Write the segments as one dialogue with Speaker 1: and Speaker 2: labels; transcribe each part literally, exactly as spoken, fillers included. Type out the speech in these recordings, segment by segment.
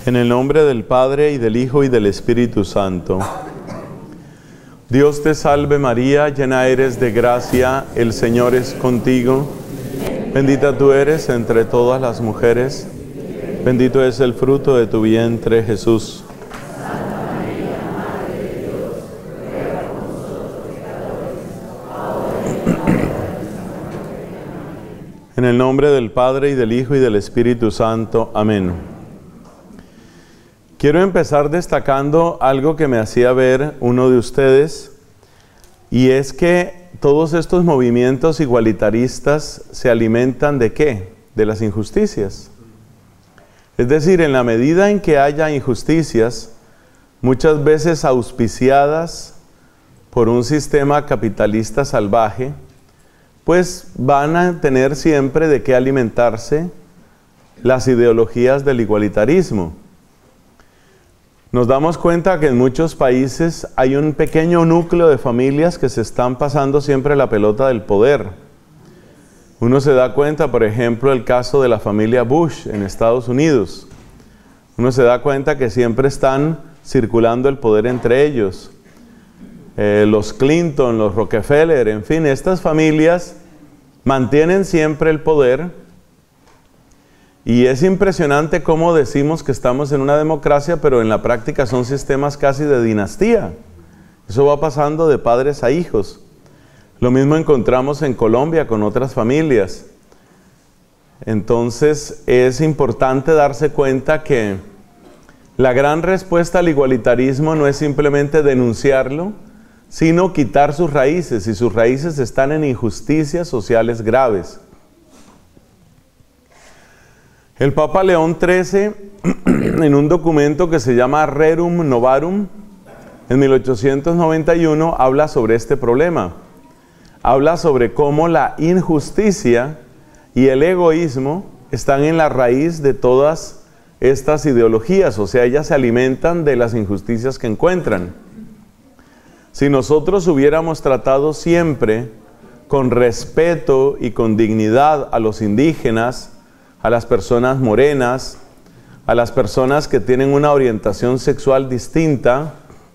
Speaker 1: En el nombre del Padre, y del Hijo, y del Espíritu Santo. Dios te salve María, llena eres de gracia, el Señor es contigo. Bendita tú eres entre todas las mujeres. Bendito es el fruto de tu vientre, Jesús. En el nombre del Padre, y del Hijo, y del Espíritu Santo. Amén. Quiero empezar destacando algo que me hacía ver uno de ustedes, y es que todos estos movimientos igualitaristas se alimentan ¿de qué? De las injusticias. Es decir, en la medida en que haya injusticias, muchas veces auspiciadas por un sistema capitalista salvaje, pues van a tener siempre de qué alimentarse las ideologías del igualitarismo. Nos damos cuenta que en muchos países hay un pequeño núcleo de familias que se están pasando siempre la pelota del poder. Uno se da cuenta, por ejemplo, el caso de la familia Bush en Estados Unidos. Uno se da cuenta que siempre están circulando el poder entre ellos. Eh, los Clinton, los Rockefeller, en fin, estas familias mantienen siempre el poder. Y es impresionante cómo decimos que estamos en una democracia, pero en la práctica son sistemas casi de dinastía. Eso va pasando de padres a hijos. Lo mismo encontramos en Colombia con otras familias. Entonces es importante darse cuenta que la gran respuesta al igualitarismo no es simplemente denunciarlo, sino quitar sus raíces, y sus raíces están en injusticias sociales graves. El Papa León trece, en un documento que se llama Rerum Novarum, en mil ochocientos noventa y uno, habla sobre este problema. Habla sobre cómo la injusticia y el egoísmo están en la raíz de todas estas ideologías, o sea, ellas se alimentan de las injusticias que encuentran. Si nosotros hubiéramos tratado siempre con respeto y con dignidad a los indígenas, a las personas morenas, a las personas que tienen una orientación sexual distinta,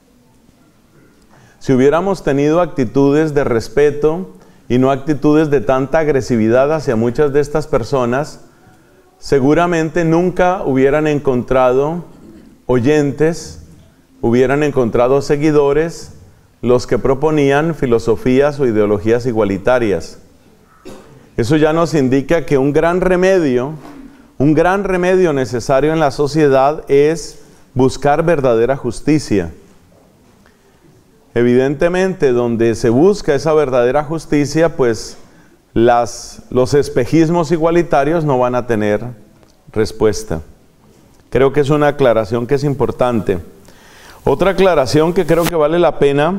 Speaker 1: si hubiéramos tenido actitudes de respeto y no actitudes de tanta agresividad hacia muchas de estas personas, seguramente nunca hubieran encontrado oyentes, hubieran encontrado seguidores los que proponían filosofías o ideologías igualitarias. Eso ya nos indica que un gran remedio, un gran remedio necesario en la sociedad es buscar verdadera justicia. Evidentemente, donde se busca esa verdadera justicia, pues las, los espejismos igualitarios no van a tener respuesta. Creo que es una aclaración que es importante. Otra aclaración que creo que vale la pena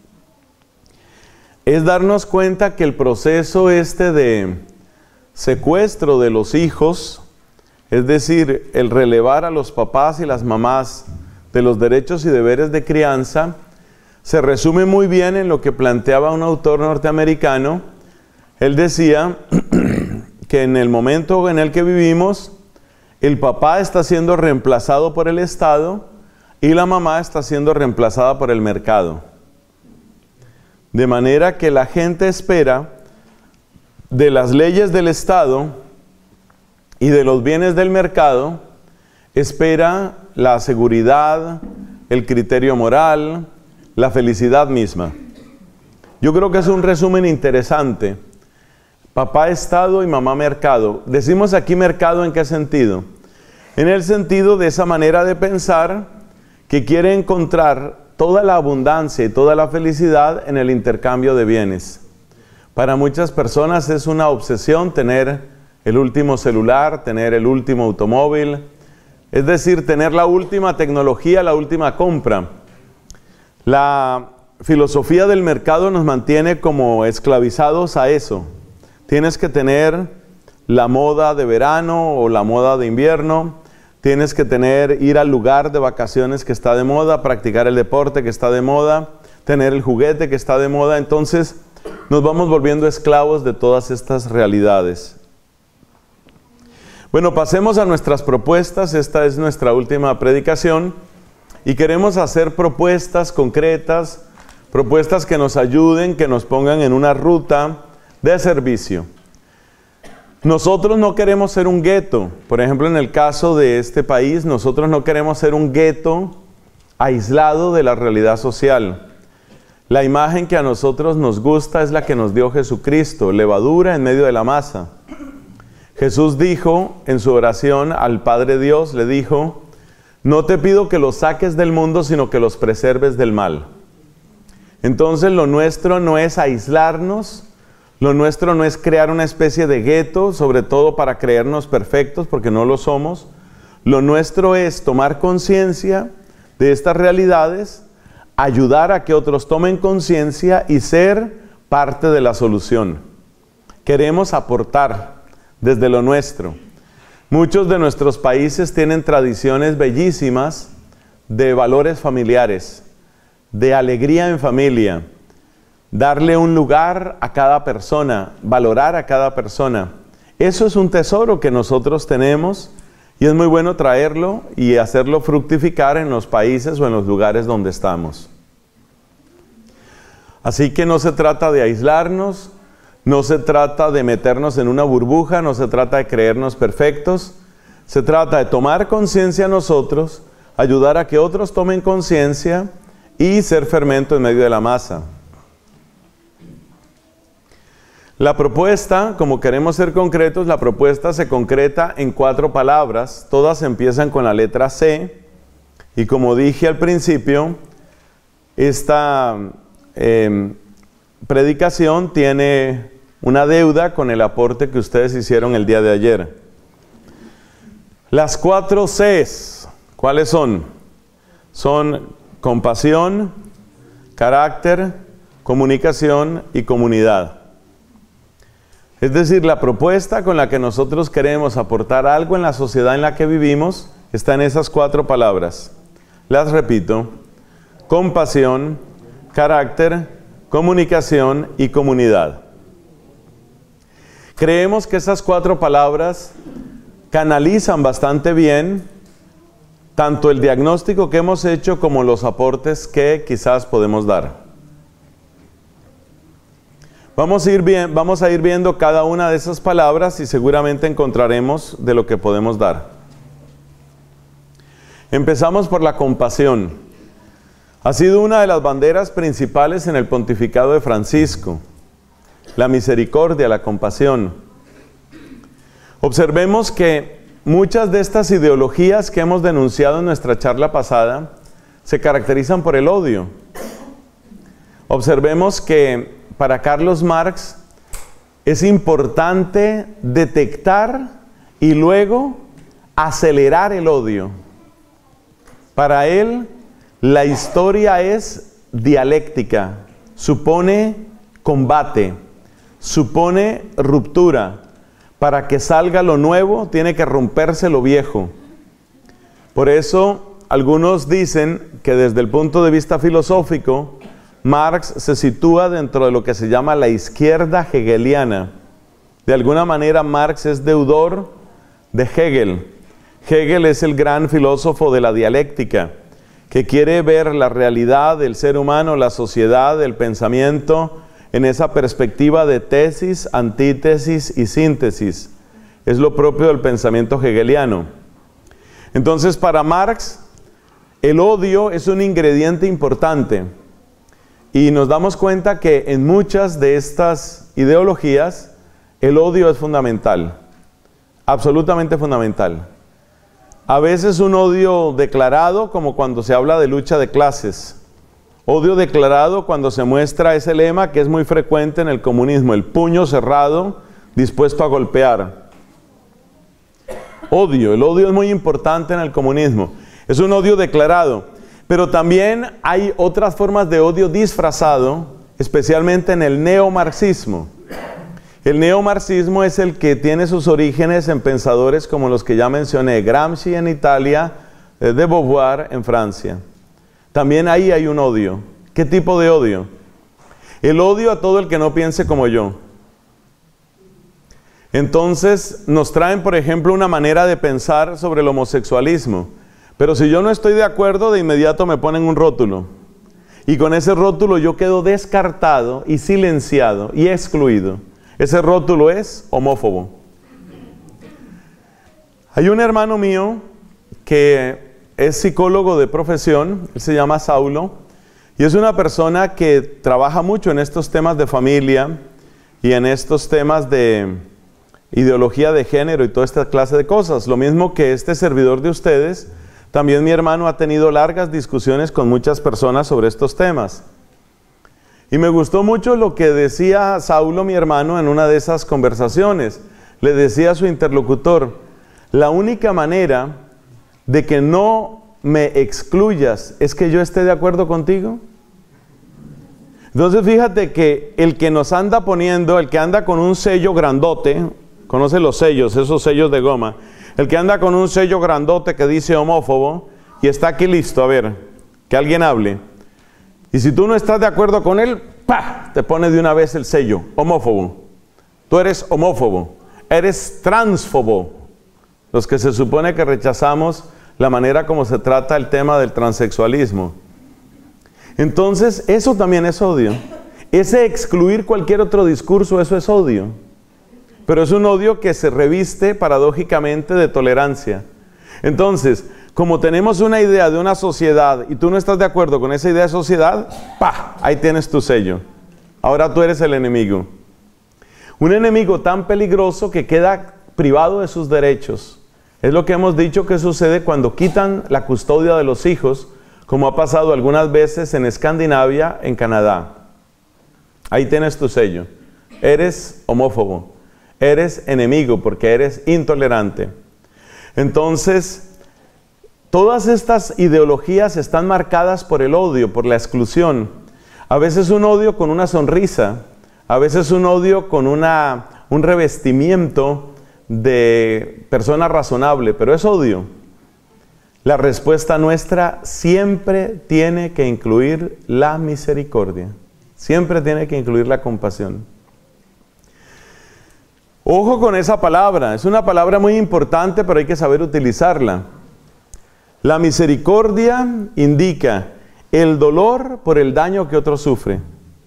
Speaker 1: es darnos cuenta que el proceso este de secuestro de los hijos, es decir, el relevar a los papás y las mamás de los derechos y deberes de crianza, se resume muy bien en lo que planteaba un autor norteamericano. Él decía que en el momento en el que vivimos, el papá está siendo reemplazado por el Estado y la mamá está siendo reemplazada por el mercado. De manera que la gente espera de las leyes del Estado y de los bienes del mercado, espera la seguridad, el criterio moral, la felicidad misma. Yo creo que es un resumen interesante. Papá Estado y mamá mercado. Decimos aquí mercado, ¿en qué sentido? En el sentido de esa manera de pensar que quiere encontrar toda la abundancia y toda la felicidad en el intercambio de bienes. Para muchas personas es una obsesión tener el último celular, tener el último automóvil, es decir, tener la última tecnología, la última compra. La filosofía del mercado nos mantiene como esclavizados a eso. Tienes que tener la moda de verano o la moda de invierno. Tienes que tener, ir al lugar de vacaciones que está de moda, practicar el deporte que está de moda, tener el juguete que está de moda. Entonces nos vamos volviendo esclavos de todas estas realidades. Bueno, pasemos a nuestras propuestas. Esta es nuestra última predicación y queremos hacer propuestas concretas, propuestas que nos ayuden, que nos pongan en una ruta de servicio. Nosotros no queremos ser un gueto. Por ejemplo, en el caso de este país, nosotros no queremos ser un gueto aislado de la realidad social. La imagen que a nosotros nos gusta es la que nos dio Jesucristo, levadura en medio de la masa. Jesús dijo en su oración al Padre Dios, le dijo: no te pido que los saques del mundo, sino que los preserves del mal. Entonces lo nuestro no es aislarnos, lo nuestro no es crear una especie de gueto, sobre todo para creernos perfectos, porque no lo somos. Lo nuestro es tomar conciencia de estas realidades, ayudar a que otros tomen conciencia y ser parte de la solución. Queremos aportar desde lo nuestro. Muchos de nuestros países tienen tradiciones bellísimas de valores familiares, de alegría en familia, darle un lugar a cada persona, valorar a cada persona. Eso es un tesoro que nosotros tenemos y es muy bueno traerlo y hacerlo fructificar en los países o en los lugares donde estamos. Así que no se trata de aislarnos, no se trata de meternos en una burbuja, no se trata de creernos perfectos, se trata de tomar conciencia nosotros, ayudar a que otros tomen conciencia y ser fermento en medio de la masa. La propuesta, como queremos ser concretos, la propuesta se concreta en cuatro palabras. Todas empiezan con la letra C. Y como dije al principio, esta eh, predicación tiene una deuda con el aporte que ustedes hicieron el día de ayer. Las cuatro Cs, ¿cuáles son? Son compasión, carácter, comunicación y comunidad. Es decir, la propuesta con la que nosotros queremos aportar algo en la sociedad en la que vivimos está en esas cuatro palabras. Las repito: compasión, carácter, comunicación y comunidad. Creemos que esas cuatro palabras canalizan bastante bien tanto el diagnóstico que hemos hecho como los aportes que quizás podemos dar. Vamos a, ir bien, vamos a ir viendo cada una de esas palabras y seguramente encontraremos de lo que podemos dar. Empezamos por la compasión. Ha sido una de las banderas principales en el pontificado de Francisco. La misericordia, la compasión. Observemos que muchas de estas ideologías que hemos denunciado en nuestra charla pasada se caracterizan por el odio. Observemos que para Carlos Marx es importante detectar y luego acelerar el odio. Para él, la historia es dialéctica, supone combate, supone ruptura. Para que salga lo nuevo, tiene que romperse lo viejo. Por eso, algunos dicen que desde el punto de vista filosófico, Marx se sitúa dentro de lo que se llama la izquierda hegeliana. De alguna manera, Marx es deudor de Hegel. Hegel es el gran filósofo de la dialéctica, que quiere ver la realidad del ser humano, la sociedad, el pensamiento, en esa perspectiva de tesis, antítesis y síntesis. Es lo propio del pensamiento hegeliano. Entonces, para Marx, el odio es un ingrediente importante. Y nos damos cuenta que en muchas de estas ideologías, el odio es fundamental. Absolutamente fundamental. A veces un odio declarado, como cuando se habla de lucha de clases. Odio declarado cuando se muestra ese lema que es muy frecuente en el comunismo: el puño cerrado, dispuesto a golpear. Odio, el odio es muy importante en el comunismo. Es un odio declarado. Pero también hay otras formas de odio disfrazado, especialmente en el neomarxismo. El neomarxismo es el que tiene sus orígenes en pensadores como los que ya mencioné: Gramsci en Italia, de Beauvoir en Francia. También ahí hay un odio. ¿Qué tipo de odio? El odio a todo el que no piense como yo. Entonces nos traen, por ejemplo, una manera de pensar sobre el homosexualismo. Pero si yo no estoy de acuerdo, de inmediato me ponen un rótulo. Y con ese rótulo yo quedo descartado y silenciado y excluido. Ese rótulo es homófobo. Hay un hermano mío que es psicólogo de profesión, él se llama Saulo, y es una persona que trabaja mucho en estos temas de familia y en estos temas de ideología de género y toda esta clase de cosas. Lo mismo que este servidor de ustedes, también mi hermano ha tenido largas discusiones con muchas personas sobre estos temas. Y me gustó mucho lo que decía Saulo, mi hermano, en una de esas conversaciones. Le decía a su interlocutor: la única manera de que no me excluyas es que yo esté de acuerdo contigo. Entonces fíjate que el que nos anda poniendo, el que anda con un sello grandote, conoce los sellos, esos sellos de goma, el que anda con un sello grandote que dice homófobo y está aquí listo, a ver, que alguien hable. Y si tú no estás de acuerdo con él, ¡pah!, te pone de una vez el sello, homófobo. Tú eres homófobo, eres transfobo. Los que se supone que rechazamos la manera como se trata el tema del transexualismo. Entonces, eso también es odio. Ese excluir cualquier otro discurso, eso es odio. Pero es un odio que se reviste paradójicamente de tolerancia. Entonces, como tenemos una idea de una sociedad y tú no estás de acuerdo con esa idea de sociedad, ¡pah!, ahí tienes tu sello. Ahora tú eres el enemigo. Un enemigo tan peligroso que queda privado de sus derechos. Es lo que hemos dicho que sucede cuando quitan la custodia de los hijos, como ha pasado algunas veces en Escandinavia, en Canadá. Ahí tienes tu sello. Eres homófobo. Eres enemigo porque eres intolerante. Entonces, todas estas ideologías están marcadas por el odio, por la exclusión. A veces un odio con una sonrisa, a veces un odio con una, un revestimiento de persona razonable, pero es odio. La respuesta nuestra siempre tiene que incluir la misericordia, siempre tiene que incluir la compasión. Ojo con esa palabra, es una palabra muy importante, pero hay que saber utilizarla. La misericordia indica el dolor por el daño que otro sufre.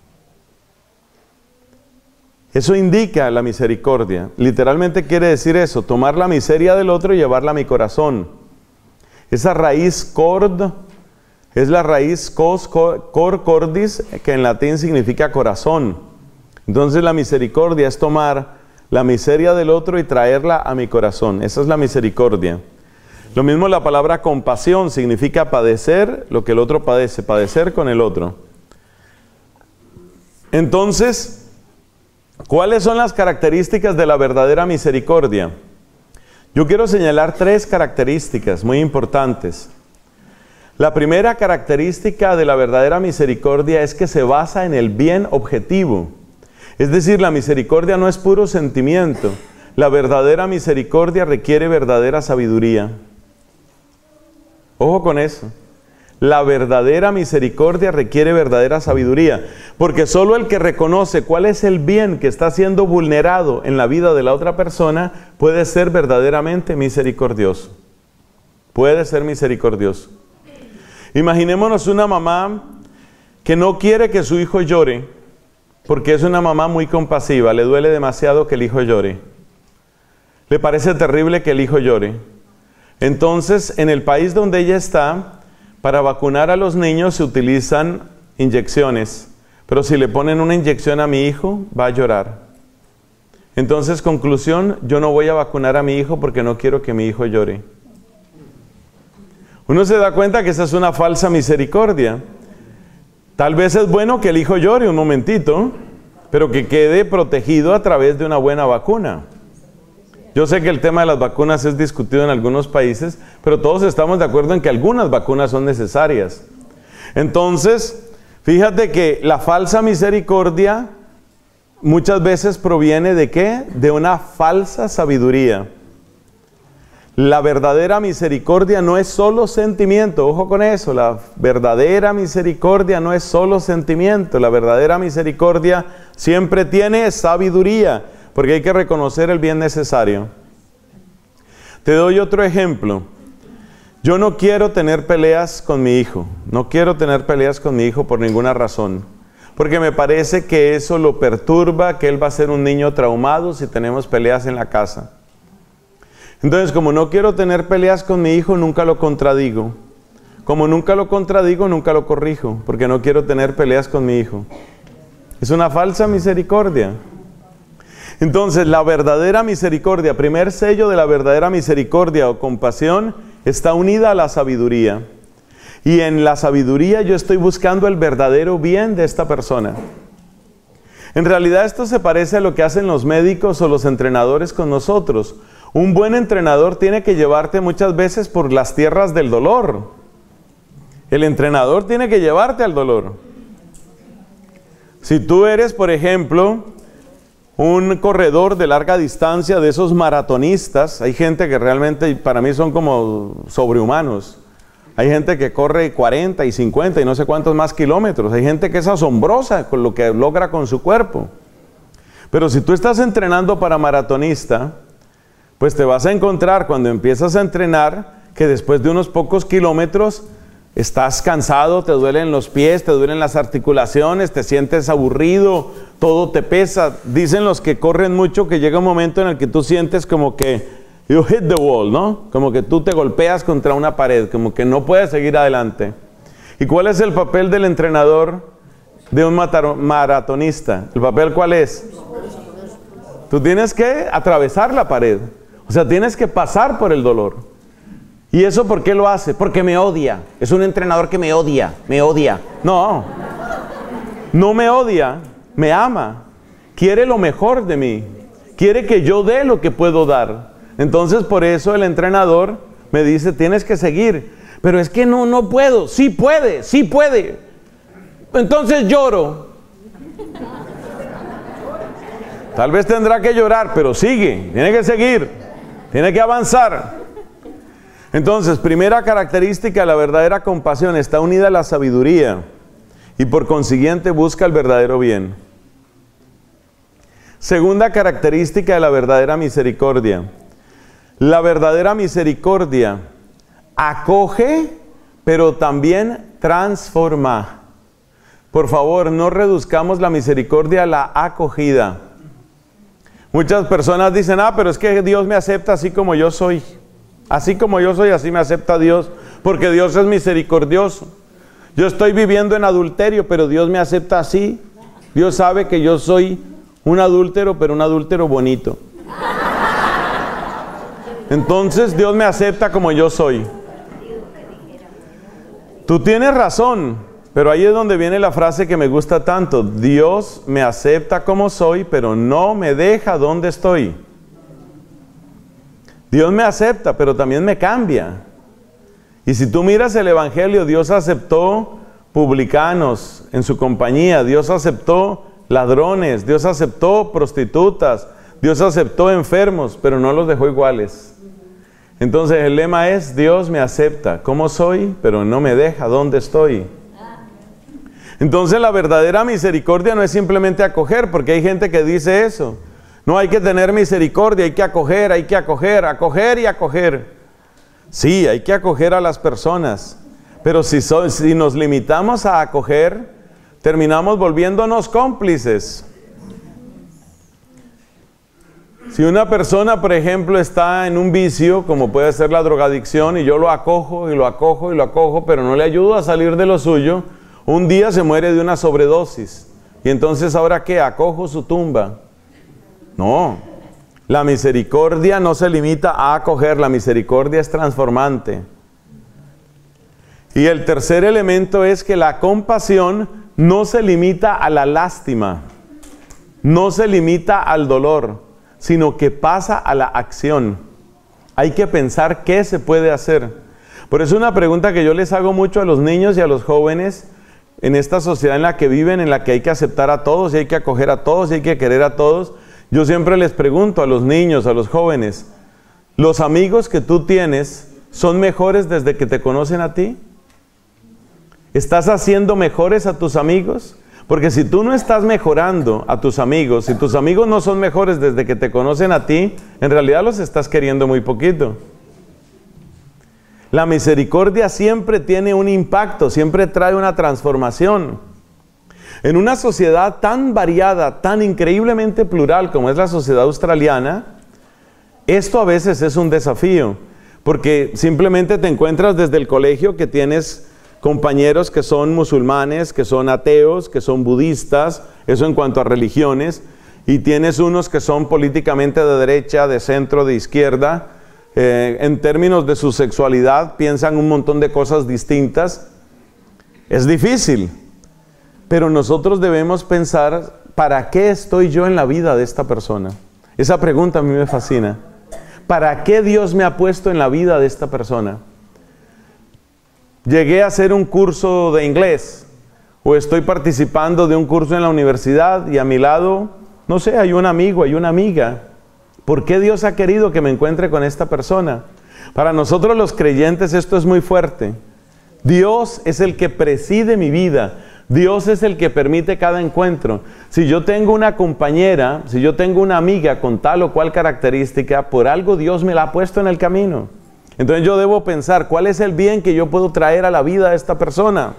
Speaker 1: Eso indica la misericordia. Literalmente quiere decir eso, tomar la miseria del otro y llevarla a mi corazón. Esa raíz cord es la raíz cos, cor, cor cordis, que en latín significa corazón. Entonces la misericordia es tomar la miseria del otro y traerla a mi corazón. Esa es la misericordia. Lo mismo la palabra compasión significa padecer lo que el otro padece, padecer con el otro. Entonces, ¿cuáles son las características de la verdadera misericordia? Yo quiero señalar tres características muy importantes. La primera característica de la verdadera misericordia es que se basa en el bien objetivo. Es decir, la misericordia no es puro sentimiento. La verdadera misericordia requiere verdadera sabiduría. Ojo con eso. La verdadera misericordia requiere verdadera sabiduría, porque solo el que reconoce cuál es el bien que está siendo vulnerado en la vida de la otra persona puede ser verdaderamente misericordioso. Puede ser misericordioso. Imaginémonos una mamá que no quiere que su hijo llore, porque es una mamá muy compasiva, le duele demasiado que el hijo llore. Le parece terrible que el hijo llore. Entonces, en el país donde ella está, para vacunar a los niños se utilizan inyecciones, pero si le ponen una inyección a mi hijo, va a llorar. Entonces, conclusión, yo no voy a vacunar a mi hijo porque no quiero que mi hijo llore. Uno se da cuenta que esa es una falsa misericordia. Tal vez es bueno que el hijo llore un momentito, pero que quede protegido a través de una buena vacuna. Yo sé que el tema de las vacunas es discutido en algunos países, pero todos estamos de acuerdo en que algunas vacunas son necesarias. Entonces, fíjate que la falsa misericordia muchas veces proviene ¿de qué? De una falsa sabiduría. La verdadera misericordia no es solo sentimiento, ojo con eso, la verdadera misericordia no es solo sentimiento, la verdadera misericordia siempre tiene sabiduría, porque hay que reconocer el bien necesario. Te doy otro ejemplo. Yo no quiero tener peleas con mi hijo. No quiero tener peleas con mi hijo por ninguna razón. Porque me parece que eso lo perturba, que él va a ser un niño traumado si tenemos peleas en la casa. Entonces, como no quiero tener peleas con mi hijo, nunca lo contradigo. Como nunca lo contradigo, nunca lo corrijo, porque no quiero tener peleas con mi hijo. Es una falsa misericordia. Entonces, la verdadera misericordia, primer sello de la verdadera misericordia o compasión, está unida a la sabiduría. Y en la sabiduría yo estoy buscando el verdadero bien de esta persona. En realidad esto se parece a lo que hacen los médicos o los entrenadores con nosotros. Un buen entrenador tiene que llevarte muchas veces por las tierras del dolor. El entrenador tiene que llevarte al dolor. Si tú eres, por ejemplo, un corredor de larga distancia, de esos maratonistas, hay gente que realmente para mí son como sobrehumanos. Hay gente que corre cuarenta y cincuenta y no sé cuántos más kilómetros. Hay gente que es asombrosa con lo que logra con su cuerpo. Pero si tú estás entrenando para maratonista, pues te vas a encontrar cuando empiezas a entrenar que después de unos pocos kilómetros estás cansado, te duelen los pies, te duelen las articulaciones, te sientes aburrido, todo te pesa. Dicen los que corren mucho que llega un momento en el que tú sientes como que you hit the wall, ¿no? Como que tú te golpeas contra una pared, como que no puedes seguir adelante. ¿Y cuál es el papel del entrenador de un maratonista? ¿El papel cuál es? Tú tienes que atravesar la pared. O sea, tienes que pasar por el dolor. ¿Y eso por qué lo hace? Porque me odia. Es un entrenador que me odia, me odia. No, no me odia, me ama. Quiere lo mejor de mí. Quiere que yo dé lo que puedo dar. Entonces por eso el entrenador me dice, tienes que seguir. Pero es que no, no puedo. Sí puede, sí puede. Entonces lloro. Tal vez tendrá que llorar, pero sigue. Tiene que seguir. Tiene que avanzar. Entonces, primera característica de la verdadera compasión, está unida a la sabiduría y por consiguiente busca el verdadero bien. Segunda característica de la verdadera misericordia. La verdadera misericordia acoge, pero también transforma. Por favor, no reduzcamos la misericordia a la acogida. Muchas personas dicen, ah, pero es que Dios me acepta así como yo soy. Así como yo soy, así me acepta Dios, porque Dios es misericordioso. Yo estoy viviendo en adulterio, pero Dios me acepta así. Dios sabe que yo soy un adúltero, pero un adúltero bonito. Entonces Dios me acepta como yo soy. Tú tienes razón, pero ahí es donde viene la frase que me gusta tanto. Dios me acepta como soy, pero no me deja donde estoy. Dios me acepta, pero también me cambia. Y si tú miras el Evangelio, Dios aceptó publicanos en su compañía, Dios aceptó ladrones, Dios aceptó prostitutas, Dios aceptó enfermos, pero no los dejó iguales. Entonces el lema es, Dios me acepta como soy, pero no me deja donde estoy. Entonces la verdadera misericordia no es simplemente acoger, porque hay gente que dice eso. No hay que tener misericordia, hay que acoger, hay que acoger, acoger y acoger. Sí, hay que acoger a las personas, pero si, so, si nos limitamos a acoger, terminamos volviéndonos cómplices. Si una persona, por ejemplo, está en un vicio, como puede ser la drogadicción, y yo lo acojo y lo acojo y lo acojo, pero no le ayudo a salir de lo suyo, un día se muere de una sobredosis. Y entonces, ¿ahora qué? Acojo su tumba. No, la misericordia no se limita a acoger, la misericordia es transformante. Y el tercer elemento es que la compasión no se limita a la lástima, no se limita al dolor, sino que pasa a la acción. Hay que pensar qué se puede hacer. Por eso una pregunta que yo les hago mucho a los niños y a los jóvenes en esta sociedad en la que viven, en la que hay que aceptar a todos y hay que acoger a todos y hay que querer a todos. Yo siempre les pregunto a los niños, a los jóvenes, ¿los amigos que tú tienes son mejores desde que te conocen a ti? ¿Estás haciendo mejores a tus amigos? Porque si tú no estás mejorando a tus amigos, si tus amigos no son mejores desde que te conocen a ti, en realidad los estás queriendo muy poquito. La misericordia siempre tiene un impacto, siempre trae una transformación. En una sociedad tan variada, tan increíblemente plural como es la sociedad australiana, esto a veces es un desafío, porque simplemente te encuentras desde el colegio que tienes compañeros que son musulmanes, que son ateos, que son budistas, eso en cuanto a religiones, y tienes unos que son políticamente de derecha, de centro, de izquierda, eh, en términos de su sexualidad piensan un montón de cosas distintas. Es difícil, pero nosotros debemos pensar, ¿para qué estoy yo en la vida de esta persona? Esa pregunta a mí me fascina. ¿Para qué Dios me ha puesto en la vida de esta persona? Llegué a hacer un curso de inglés, o estoy participando de un curso en la universidad y a mi lado, no sé, hay un amigo, hay una amiga. ¿Por qué Dios ha querido que me encuentre con esta persona? Para nosotros los creyentes esto es muy fuerte. Dios es el que preside mi vida. Dios es el que permite cada encuentro. Si yo tengo una compañera, si yo tengo una amiga con tal o cual característica, por algo Dios me la ha puesto en el camino. Entonces yo debo pensar, ¿cuál es el bien que yo puedo traer a la vida de esta persona?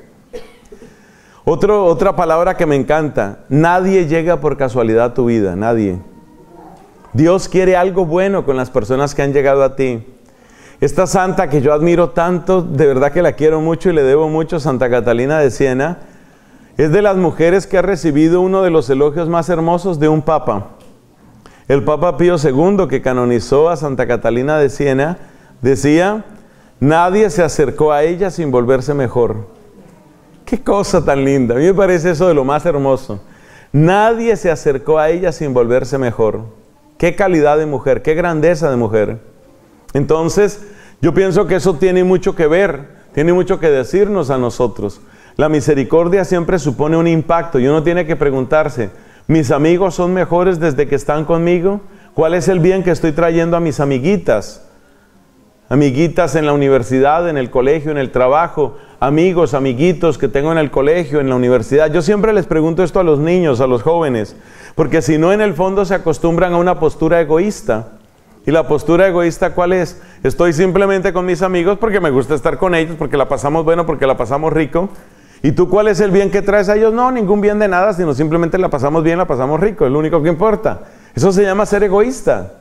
Speaker 1: Otro, otra palabra que me encanta, nadie llega por casualidad a tu vida, nadie. Dios quiere algo bueno con las personas que han llegado a ti. Esta santa que yo admiro tanto, de verdad que la quiero mucho y le debo mucho, Santa Catalina de Siena, es de las mujeres que ha recibido uno de los elogios más hermosos de un papa. El Papa Pío segundo, que canonizó a Santa Catalina de Siena, decía, nadie se acercó a ella sin volverse mejor. ¡Qué cosa tan linda! A mí me parece eso de lo más hermoso. Nadie se acercó a ella sin volverse mejor. ¡Qué calidad de mujer! ¡Qué grandeza de mujer! Entonces, yo pienso que eso tiene mucho que ver, tiene mucho que decirnos a nosotros. La misericordia siempre supone un impacto y uno tiene que preguntarse, ¿mis amigos son mejores desde que están conmigo? ¿Cuál es el bien que estoy trayendo a mis amiguitas? Amiguitas en la universidad, en el colegio, en el trabajo, amigos, amiguitos que tengo en el colegio, en la universidad. Yo siempre les pregunto esto a los niños, a los jóvenes, porque si no en el fondo se acostumbran a una postura egoísta. ¿Y la postura egoísta cuál es? Estoy simplemente con mis amigos porque me gusta estar con ellos, porque la pasamos bueno, porque la pasamos rico. ¿Y tú cuál es el bien que traes a ellos? No, ningún bien de nada, sino simplemente la pasamos bien, la pasamos rico, es lo único que importa. Eso se llama ser egoísta.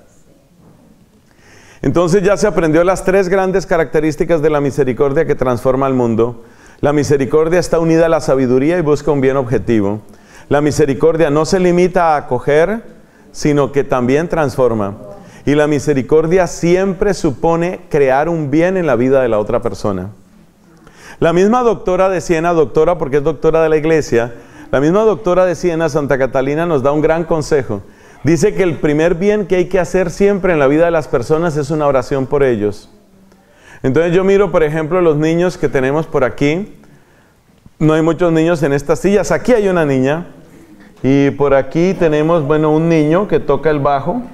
Speaker 1: Entonces ya se aprendió las tres grandes características de la misericordia que transforma al mundo. La misericordia está unida a la sabiduría y busca un bien objetivo. La misericordia no se limita a acoger, sino que también transforma. Y la misericordia siempre supone crear un bien en la vida de la otra persona. La misma doctora de Siena, doctora porque es doctora de la iglesia, la misma doctora de Siena, Santa Catalina, nos da un gran consejo. Dice que el primer bien que hay que hacer siempre en la vida de las personas es una oración por ellos. Entonces yo miro, por ejemplo, los niños que tenemos por aquí. No hay muchos niños en estas sillas. Aquí hay una niña. Y por aquí tenemos, bueno, un niño que toca el bajo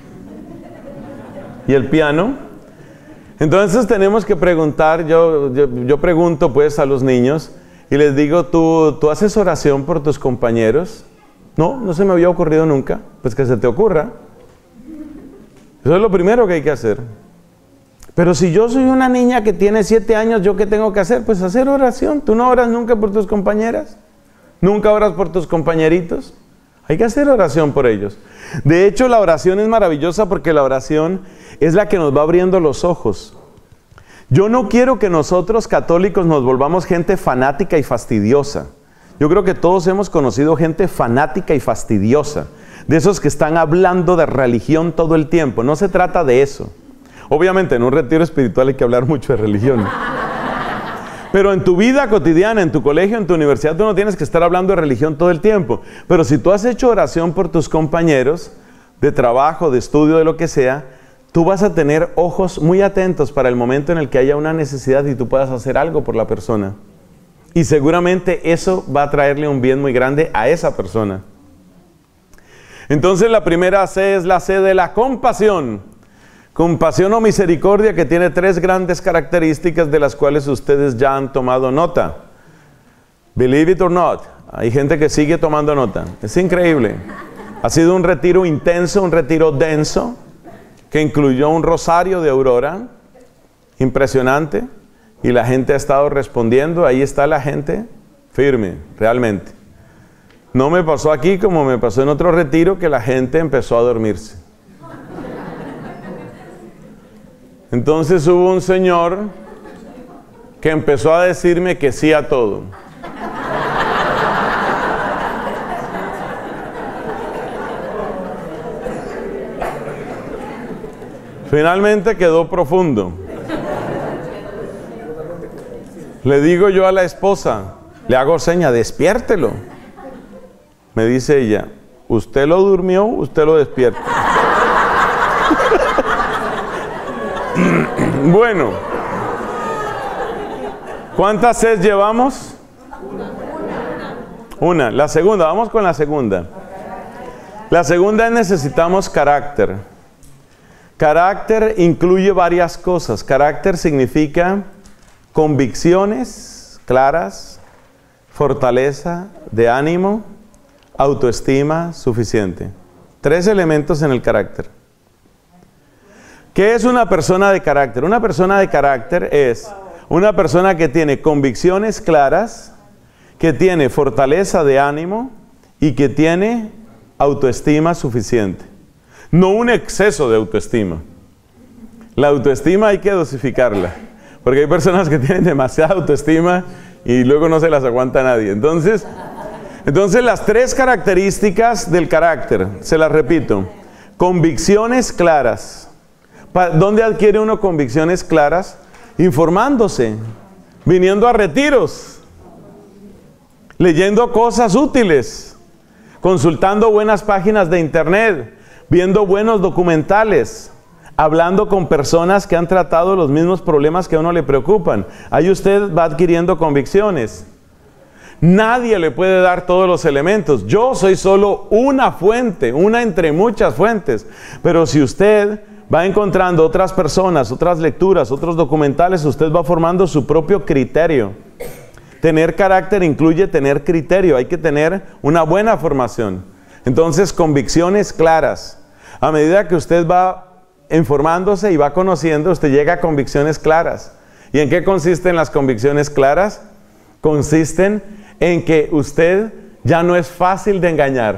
Speaker 1: y el piano. Entonces tenemos que preguntar, yo, yo, yo pregunto pues a los niños y les digo, ¿tú, ¿tú haces oración por tus compañeros? No, no se me había ocurrido nunca. Pues que se te ocurra. Eso es lo primero que hay que hacer. Pero si yo soy una niña que tiene siete años, ¿yo qué tengo que hacer? Pues hacer oración. ¿Tú no oras nunca por tus compañeras? ¿Nunca oras por tus compañeritos? Hay que hacer oración por ellos. De hecho, la oración es maravillosa porque la oración es la que nos va abriendo los ojos. Yo no quiero que nosotros católicos nos volvamos gente fanática y fastidiosa. Yo creo que todos hemos conocido gente fanática y fastidiosa, de esos que están hablando de religión todo el tiempo. No se trata de eso. Obviamente en un retiro espiritual hay que hablar mucho de religión. Pero en tu vida cotidiana, en tu colegio, en tu universidad, tú no tienes que estar hablando de religión todo el tiempo. Pero si tú has hecho oración por tus compañeros de trabajo, de estudio, de lo que sea, tú vas a tener ojos muy atentos para el momento en el que haya una necesidad y tú puedas hacer algo por la persona. Y seguramente eso va a traerle un bien muy grande a esa persona. Entonces la primera C es la C de la compasión. Compasión o misericordia, que tiene tres grandes características de las cuales ustedes ya han tomado nota. Believe it or not, Hay gente que sigue tomando nota. Es increíble. Ha sido un retiro intenso, un retiro denso, que incluyó un rosario de aurora. Impresionante. Y la gente ha estado respondiendo. Ahí está la gente firme, realmente. No me pasó aquí como me pasó en otro retiro, que la gente empezó a dormirse. Entonces hubo un señor que empezó a decirme que sí a todo. Finalmente quedó profundo. Le digo yo a la esposa, le hago seña, despiértelo. Me dice ella, usted lo durmió, usted lo despierta. Bueno, ¿cuántas Cs llevamos? Una. La segunda, vamos con la segunda. La segunda es necesitamos carácter. Carácter incluye varias cosas. Carácter significa convicciones claras, fortaleza de ánimo, autoestima suficiente. Tres elementos en el carácter. ¿Qué es una persona de carácter? Una persona de carácter es una persona que tiene convicciones claras, que tiene fortaleza de ánimo y que tiene autoestima suficiente. No un exceso de autoestima. La autoestima hay que dosificarla, porque hay personas que tienen demasiada autoestima y luego no se las aguanta nadie. Entonces, entonces las tres características del carácter, se las repito. Convicciones claras. ¿Dónde adquiere uno convicciones claras? Informándose, viniendo a retiros, leyendo cosas útiles, consultando buenas páginas de internet, viendo buenos documentales, hablando con personas que han tratado los mismos problemas que a uno le preocupan. Ahí usted va adquiriendo convicciones. Nadie le puede dar todos los elementos. Yo soy solo una fuente, una entre muchas fuentes. Pero si usted va encontrando otras personas, otras lecturas, otros documentales, usted va formando su propio criterio. Tener carácter incluye tener criterio. Hay que tener una buena formación. Entonces, convicciones claras. A medida que usted va informándose y va conociendo, usted llega a convicciones claras. ¿Y en qué consisten las convicciones claras? Consisten en que usted ya no es fácil de engañar.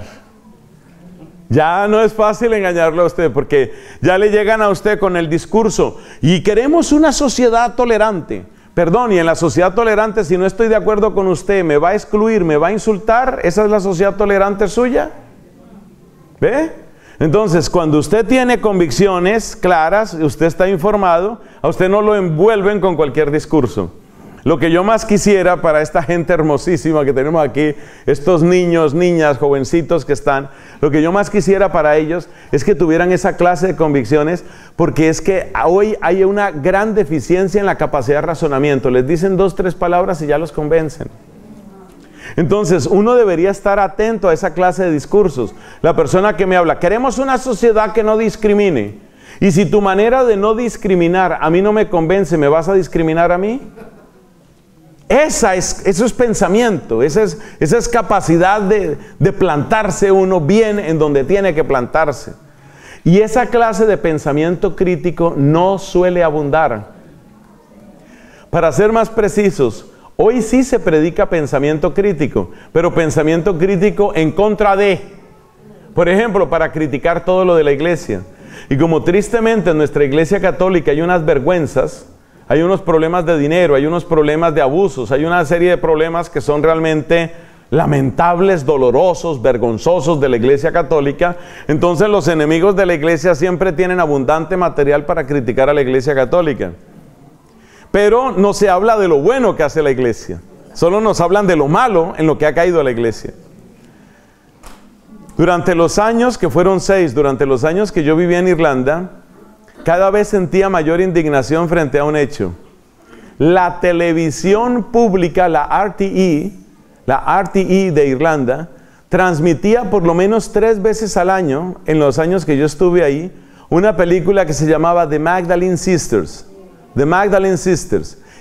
Speaker 1: Ya no es fácil engañarlo a usted, porque ya le llegan a usted con el discurso y queremos una sociedad tolerante. Perdón, y en la sociedad tolerante, si no estoy de acuerdo con usted, me va a excluir, me va a insultar. ¿Esa es la sociedad tolerante suya? ¿Ve? Entonces, cuando usted tiene convicciones claras, usted está informado, a usted no lo envuelven con cualquier discurso. Lo que yo más quisiera para esta gente hermosísima que tenemos aquí, estos niños, niñas, jovencitos que están, lo que yo más quisiera para ellos es que tuvieran esa clase de convicciones, porque es que hoy hay una gran deficiencia en la capacidad de razonamiento. Les dicen dos, tres palabras y ya los convencen. Entonces, uno debería estar atento a esa clase de discursos. La persona que me habla, queremos una sociedad que no discrimine. Y si tu manera de no discriminar a mí no me convence, ¿me vas a discriminar a mí? Esa es, eso es pensamiento, esa es, esa es capacidad de, de plantarse uno bien en donde tiene que plantarse. Y esa clase de pensamiento crítico no suele abundar. Para ser más precisos, hoy sí se predica pensamiento crítico, pero pensamiento crítico en contra de, por ejemplo, para criticar todo lo de la iglesia. Y como tristemente en nuestra iglesia católica hay unas vergüenzas, hay unos problemas de dinero, hay unos problemas de abusos, hay una serie de problemas que son realmente lamentables, dolorosos, vergonzosos de la iglesia católica. Entonces los enemigos de la iglesia siempre tienen abundante material para criticar a la iglesia católica. Pero no se habla de lo bueno que hace la iglesia, solo nos hablan de lo malo en lo que ha caído la iglesia. Durante los años, que fueron seis, durante los años que yo viví en Irlanda, cada vez sentía mayor indignación frente a un hecho. La televisión pública, la R T E, la R T E de Irlanda, transmitía por lo menos tres veces al año, en los años que yo estuve ahí, una película que se llamaba The Magdalene Sisters. The Magdalene Sisters.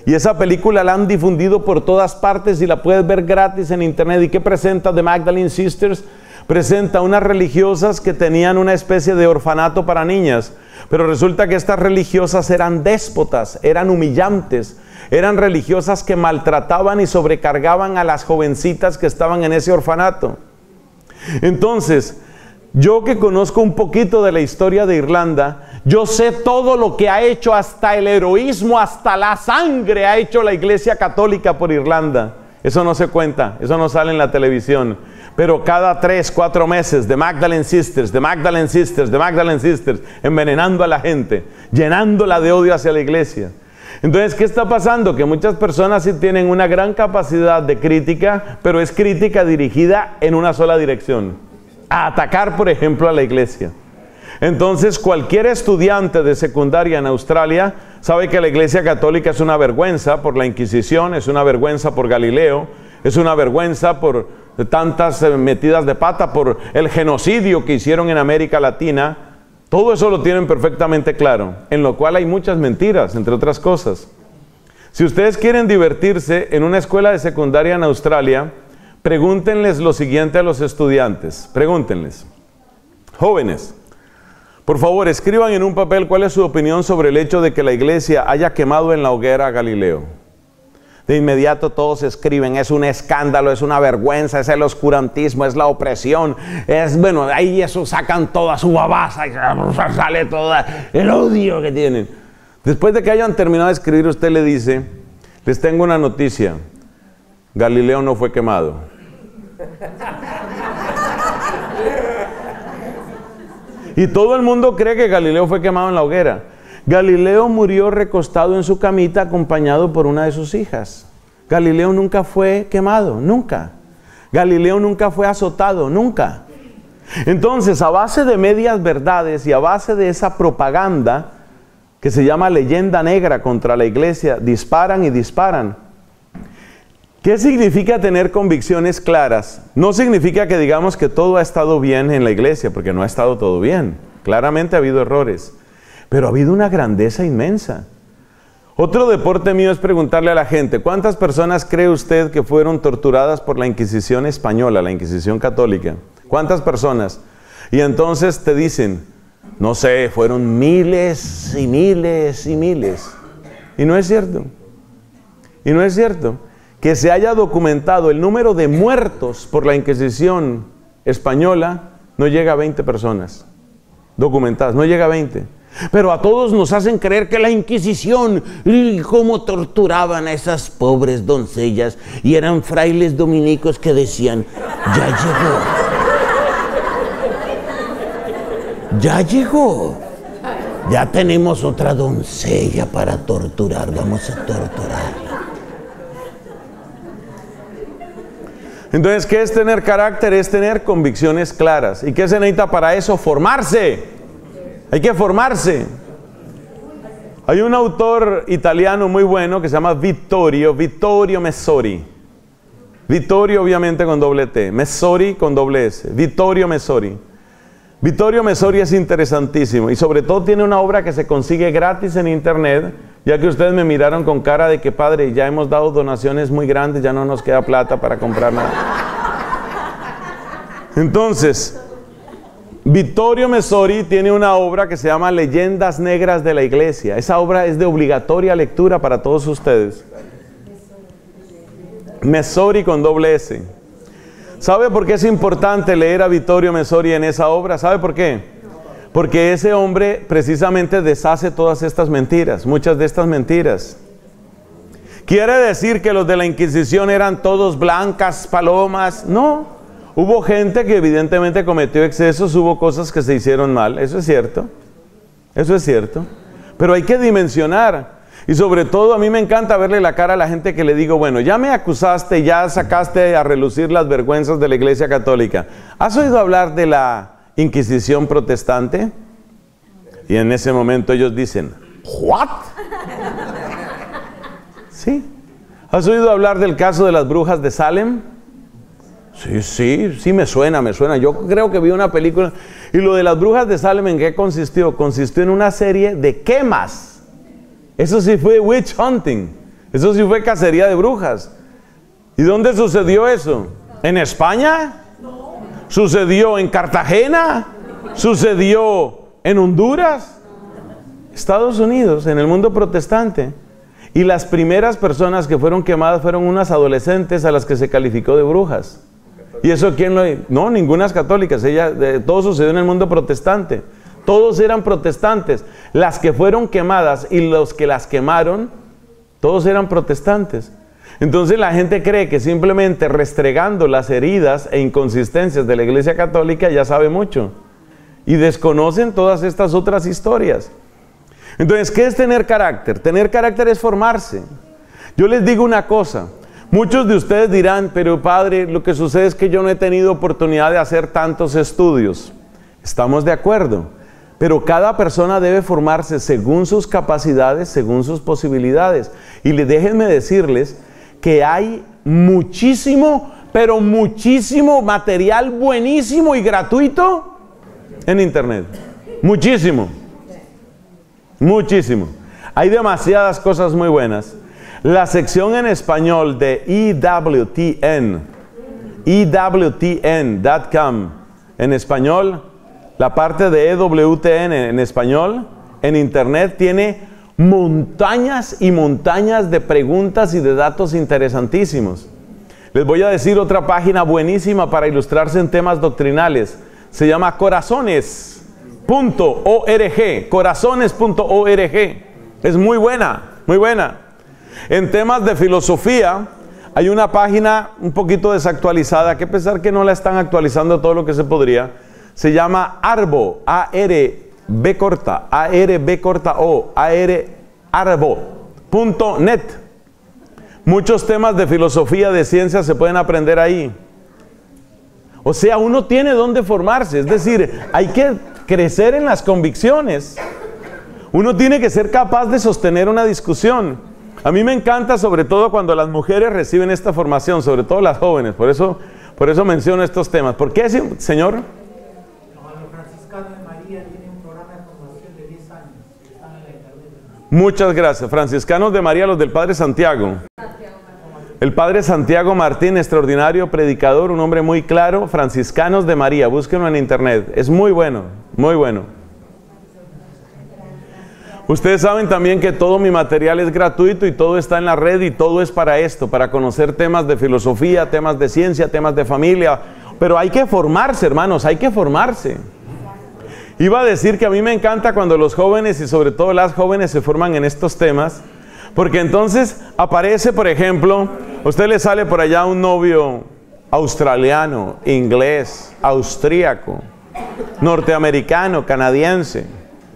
Speaker 1: Y esa película la han difundido por todas partes y la puedes ver gratis en internet. ¿Y qué presenta The Magdalene Sisters? Presenta unas religiosas que tenían una especie de orfanato para niñas. Pero resulta que estas religiosas eran déspotas, eran humillantes. Eran religiosas que maltrataban y sobrecargaban a las jovencitas que estaban en ese orfanato. Entonces, yo que conozco un poquito de la historia de Irlanda, yo sé todo lo que ha hecho, hasta el heroísmo, hasta la sangre ha hecho la Iglesia Católica por Irlanda. Eso no se cuenta, eso no sale en la televisión. Pero cada tres, cuatro meses, The Magdalene Sisters, The Magdalene Sisters, The Magdalene Sisters, envenenando a la gente, llenándola de odio hacia la iglesia. Entonces, ¿qué está pasando? Que muchas personas sí tienen una gran capacidad de crítica, pero es crítica dirigida en una sola dirección: a atacar, por ejemplo, a la iglesia. Entonces, cualquier estudiante de secundaria en Australia sabe que la Iglesia Católica es una vergüenza por la Inquisición, es una vergüenza por Galileo, es una vergüenza por tantas metidas de pata, por el genocidio que hicieron en América Latina. Todo eso lo tienen perfectamente claro, en lo cual hay muchas mentiras, entre otras cosas. Si ustedes quieren divertirse en una escuela de secundaria en Australia, pregúntenles lo siguiente a los estudiantes. Pregúntenles: jóvenes, por favor, escriban en un papel cuál es su opinión sobre el hecho de que la iglesia haya quemado en la hoguera a Galileo. De inmediato todos escriben: es un escándalo, es una vergüenza, es el oscurantismo, es la opresión, es, bueno, ahí eso sacan toda su babasa y sale todo el odio que tienen. Después de que hayan terminado de escribir, usted le dice: les tengo una noticia, Galileo no fue quemado. Y todo el mundo cree que Galileo fue quemado en la hoguera. Galileo murió recostado en su camita acompañado por una de sus hijas. Galileo nunca fue quemado, nunca. Galileo nunca fue azotado, nunca. Entonces, a base de medias verdades y a base de esa propaganda que se llama leyenda negra contra la iglesia, disparan y disparan. ¿Qué significa tener convicciones claras? No significa que digamos que todo ha estado bien en la iglesia, porque no ha estado todo bien. Claramente ha habido errores. Pero ha habido una grandeza inmensa. Otro deporte mío es preguntarle a la gente: ¿cuántas personas cree usted que fueron torturadas por la Inquisición española, la Inquisición católica? ¿Cuántas personas? Y entonces te dicen: no sé, fueron miles y miles y miles. Y no es cierto. Y no es cierto que se haya documentado el número de muertos por la Inquisición española. No llega a veinte personas documentadas, no llega a veinte. Pero a todos nos hacen creer que la Inquisición, y cómo torturaban a esas pobres doncellas, y eran frailes dominicos que decían: ya llegó, ya llegó, ya tenemos otra doncella para torturar, vamos a torturarla. Entonces, ¿qué es tener carácter? Es tener convicciones claras. ¿Y qué se necesita para eso? Formarse. Hay que formarse. Hay un autor italiano muy bueno que se llama Vittorio, Vittorio Messori. Vittorio obviamente con doble T, Messori con doble S, Vittorio Messori. Vittorio Messori es interesantísimo y sobre todo tiene una obra que se consigue gratis en internet, ya que ustedes me miraron con cara de que: padre, ya hemos dado donaciones muy grandes, ya no nos queda plata para comprar nada. Entonces, Vittorio Messori tiene una obra que se llama Leyendas Negras de la Iglesia. Esa obra es de obligatoria lectura para todos ustedes. Messori con doble S. ¿Sabe por qué es importante leer a Vittorio Messori en esa obra? ¿Sabe por qué? Porque ese hombre precisamente deshace todas estas mentiras, muchas de estas mentiras. ¿Quiere decir que los de la Inquisición eran todos blancas palomas? No. Hubo gente que evidentemente cometió excesos, hubo cosas que se hicieron mal, eso es cierto, eso es cierto, pero hay que dimensionar. Y sobre todo a mí me encanta verle la cara a la gente que le digo: bueno, ya me acusaste, ya sacaste a relucir las vergüenzas de la Iglesia Católica. ¿Has oído hablar de la Inquisición protestante? Y en ese momento ellos dicen: ¿what? ¿Sí? ¿Has oído hablar del caso de las brujas de Salem? Sí, sí, sí me suena, me suena. Yo creo que vi una película. Y lo de las brujas de Salem, ¿en qué consistió? Consistió en una serie de quemas. Eso sí fue witch hunting. Eso sí fue cacería de brujas. ¿Y dónde sucedió eso? ¿En España? ¿Sucedió en Cartagena? ¿Sucedió en Honduras? Estados Unidos, en el mundo protestante. Y las primeras personas que fueron quemadas fueron unas adolescentes a las que se calificó de brujas. ¿Y eso quién lo...? No, ningunas católicas. Ella, de, todo sucedió en el mundo protestante. Todos eran protestantes. Las que fueron quemadas y los que las quemaron, todos eran protestantes. Entonces la gente cree que simplemente restregando las heridas e inconsistencias de la Iglesia Católica ya sabe mucho. Y desconocen todas estas otras historias. Entonces, ¿qué es tener carácter? Tener carácter es formarse. Yo les digo una cosa. Muchos de ustedes dirán, pero padre, lo que sucede es que yo no he tenido oportunidad de hacer tantos estudios. Estamos de acuerdo. Pero cada persona debe formarse según sus capacidades, según sus posibilidades. Y les, déjenme decirles que hay muchísimo, pero muchísimo material buenísimo y gratuito en internet. Muchísimo. Muchísimo. Hay demasiadas cosas muy buenas. La sección en español de E W T N, E W T N punto com, en español, la parte de E W T N en español, en internet, tiene montañas y montañas de preguntas y de datos interesantísimos. Les voy a decir otra página buenísima para ilustrarse en temas doctrinales. Se llama corazones punto org, corazones punto org. Es muy buena, muy buena. En temas de filosofía, hay una página un poquito desactualizada, que a pesar que no la están actualizando todo lo que se podría, se llama Arbo, A R B corta, A R B corta O, A R, arbo punto net. Muchos temas de filosofía, de ciencia se pueden aprender ahí. O sea, uno tiene dónde formarse, es decir, hay que crecer en las convicciones. Uno tiene que ser capaz de sostener una discusión. A mí me encanta sobre todo cuando las mujeres reciben esta formación, sobre todo las jóvenes, por eso, por eso menciono estos temas. ¿Por qué, señor?
Speaker 2: Los franciscanos de María tienen un programa de formación de diez años, que están en la internet.
Speaker 1: Muchas gracias. Franciscanos de María, los del Padre Santiago. El Padre Santiago Martín, extraordinario predicador, un hombre muy claro. Franciscanos de María, búsquenlo en internet. Es muy bueno, muy bueno. Ustedes saben también que todo mi material es gratuito y todo está en la red y todo es para esto, para conocer temas de filosofía, temas de ciencia, temas de familia. Pero hay que formarse, hermanos, hay que formarse. Iba a decir que a mí me encanta cuando los jóvenes y sobre todo las jóvenes se forman en estos temas, porque entonces aparece, por ejemplo, a usted le sale por allá un novio australiano, inglés, austríaco, norteamericano, canadiense.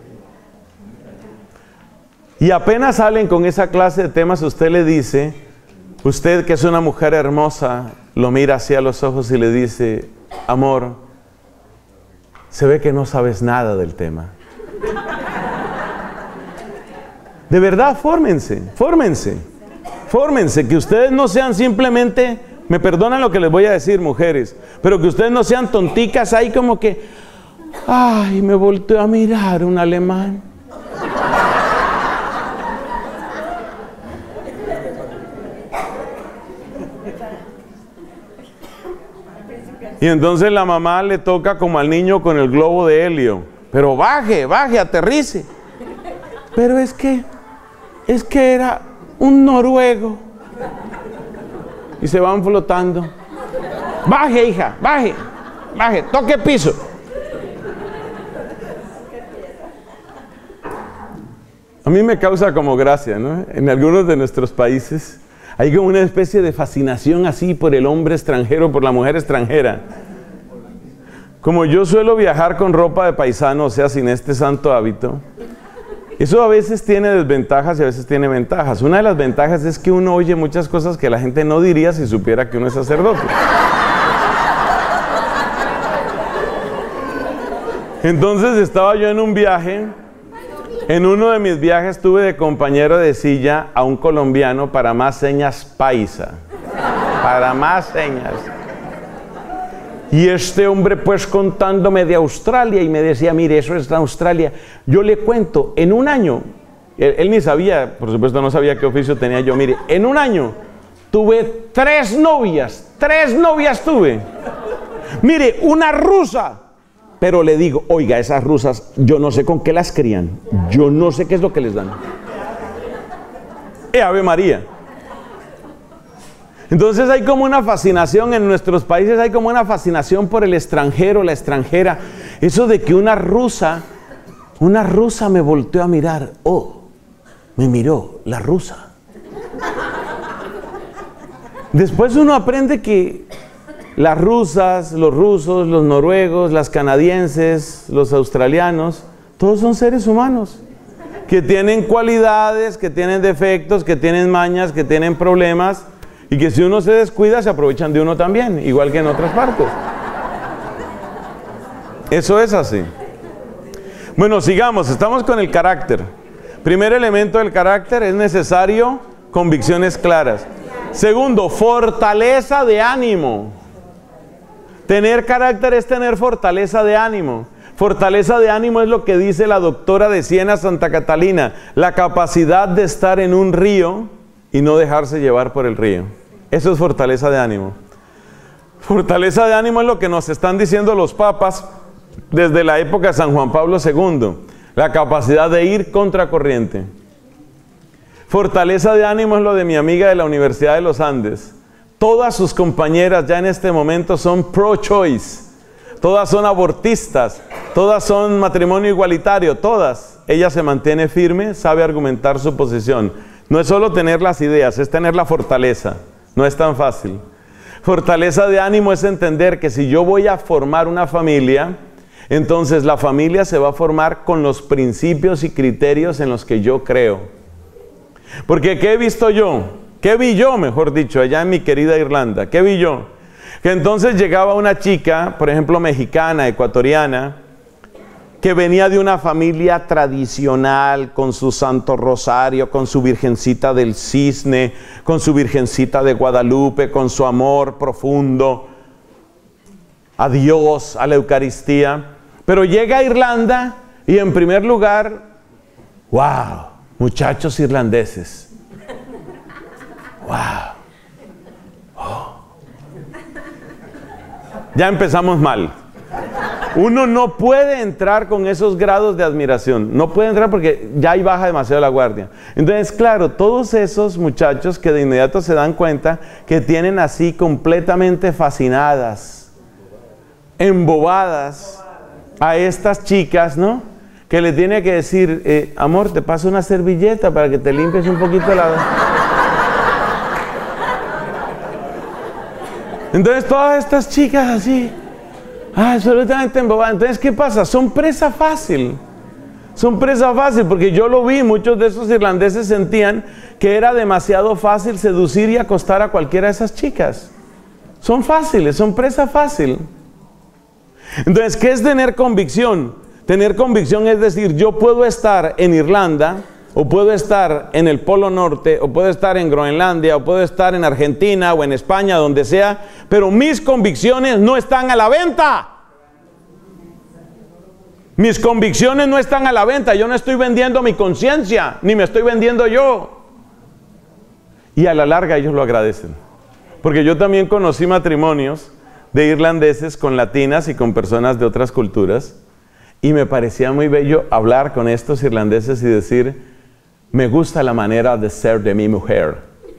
Speaker 1: Y apenas salen con esa clase de temas, usted le dice, usted que es una mujer hermosa, lo mira hacia los ojos y le dice, amor, se ve que no sabes nada del tema. De verdad, fórmense, fórmense, fórmense, que ustedes no sean simplemente, me perdonan lo que les voy a decir, mujeres, pero que ustedes no sean tonticas ahí como que, ay, me volteó a mirar un alemán. Y entonces la mamá le toca como al niño con el globo de helio. Pero baje, baje, aterrice. Pero es que, es que era un noruego. Y se van flotando. Baje, hija, baje, baje, toque piso. A mí me causa como gracia, ¿no? En algunos de nuestros países hay como una especie de fascinación así por el hombre extranjero, por la mujer extranjera. Como yo suelo viajar con ropa de paisano, o sea, sin este santo hábito, eso a veces tiene desventajas y a veces tiene ventajas. Una de las ventajas es que uno oye muchas cosas que la gente no diría si supiera que uno es sacerdote. Entonces estaba yo en un viaje. En uno de mis viajes tuve de compañero de silla a un colombiano para más señas paisa. Para más señas. Y este hombre pues contándome de Australia y me decía, mire, eso es de Australia. Yo le cuento, en un año, él, él ni sabía, por supuesto no sabía qué oficio tenía yo. Mire, en un año tuve tres novias, tres novias tuve. Mire, una rusa. Pero le digo, oiga, esas rusas, yo no sé con qué las crían. Yo no sé qué es lo que les dan. ¡Eh, Ave María! Entonces hay como una fascinación en nuestros países, hay como una fascinación por el extranjero, la extranjera. Eso de que una rusa, una rusa me volteó a mirar. Oh, me miró, la rusa. Después uno aprende que las rusas, los rusos, los noruegos, las canadienses, los australianos, todos son seres humanos que tienen cualidades, que tienen defectos, que tienen mañas, que tienen problemas y que si uno se descuida se aprovechan de uno también, igual que en otras partes. Eso es así. Bueno, sigamos, estamos con el carácter. Primer elemento del carácter, es necesario convicciones claras. Segundo, fortaleza de ánimo. Tener carácter es tener fortaleza de ánimo. Fortaleza de ánimo es lo que dice la doctora de Siena, Santa Catalina, la capacidad de estar en un río y no dejarse llevar por el río. Eso es fortaleza de ánimo. Fortaleza de ánimo es lo que nos están diciendo los papas desde la época de San Juan Pablo segundo, la capacidad de ir contracorriente. Fortaleza de ánimo es lo de mi amiga de la Universidad de los Andes. Todas sus compañeras ya en este momento son pro-choice, todas son abortistas, todas son matrimonio igualitario, todas. Ella se mantiene firme, sabe argumentar su posición. No es solo tener las ideas, es tener la fortaleza. No es tan fácil. Fortaleza de ánimo es entender que si yo voy a formar una familia, entonces la familia se va a formar con los principios y criterios en los que yo creo. Porque ¿qué he visto yo? ¿Qué vi yo, mejor dicho, allá en mi querida Irlanda? ¿Qué vi yo? Que entonces llegaba una chica, por ejemplo, mexicana, ecuatoriana, que venía de una familia tradicional, con su Santo Rosario, con su Virgencita del Cisne, con su Virgencita de Guadalupe, con su amor profundo a Dios, a la Eucaristía. Pero llega a Irlanda y en primer lugar, wow, muchachos irlandeses. Wow. Oh. Ya empezamos mal. Uno no puede entrar con esos grados de admiración. No puede entrar porque ya ahí baja demasiado la guardia. Entonces, claro, todos esos muchachos que de inmediato se dan cuenta que tienen así completamente fascinadas, embobadas a estas chicas, ¿no? Que le tiene que decir, eh, amor, te paso una servilleta para que te limpies un poquito la... Entonces todas estas chicas así, ah, absolutamente embobadas. Entonces, ¿qué pasa? Son presa fácil. Son presa fácil, porque yo lo vi, muchos de esos irlandeses sentían que era demasiado fácil seducir y acostar a cualquiera de esas chicas. Son fáciles, son presa fácil. Entonces, ¿qué es tener convicción? Tener convicción es decir, yo puedo estar en Irlanda, o puedo estar en el Polo Norte, o puedo estar en Groenlandia, o puedo estar en Argentina, o en España, donde sea, pero mis convicciones no están a la venta. Mis convicciones no están a la venta. Yo no estoy vendiendo mi conciencia, ni me estoy vendiendo yo. Y a la larga ellos lo agradecen. Porque yo también conocí matrimonios de irlandeses con latinas y con personas de otras culturas, y me parecía muy bello hablar con estos irlandeses y decir, me gusta la manera de ser de mi mujer.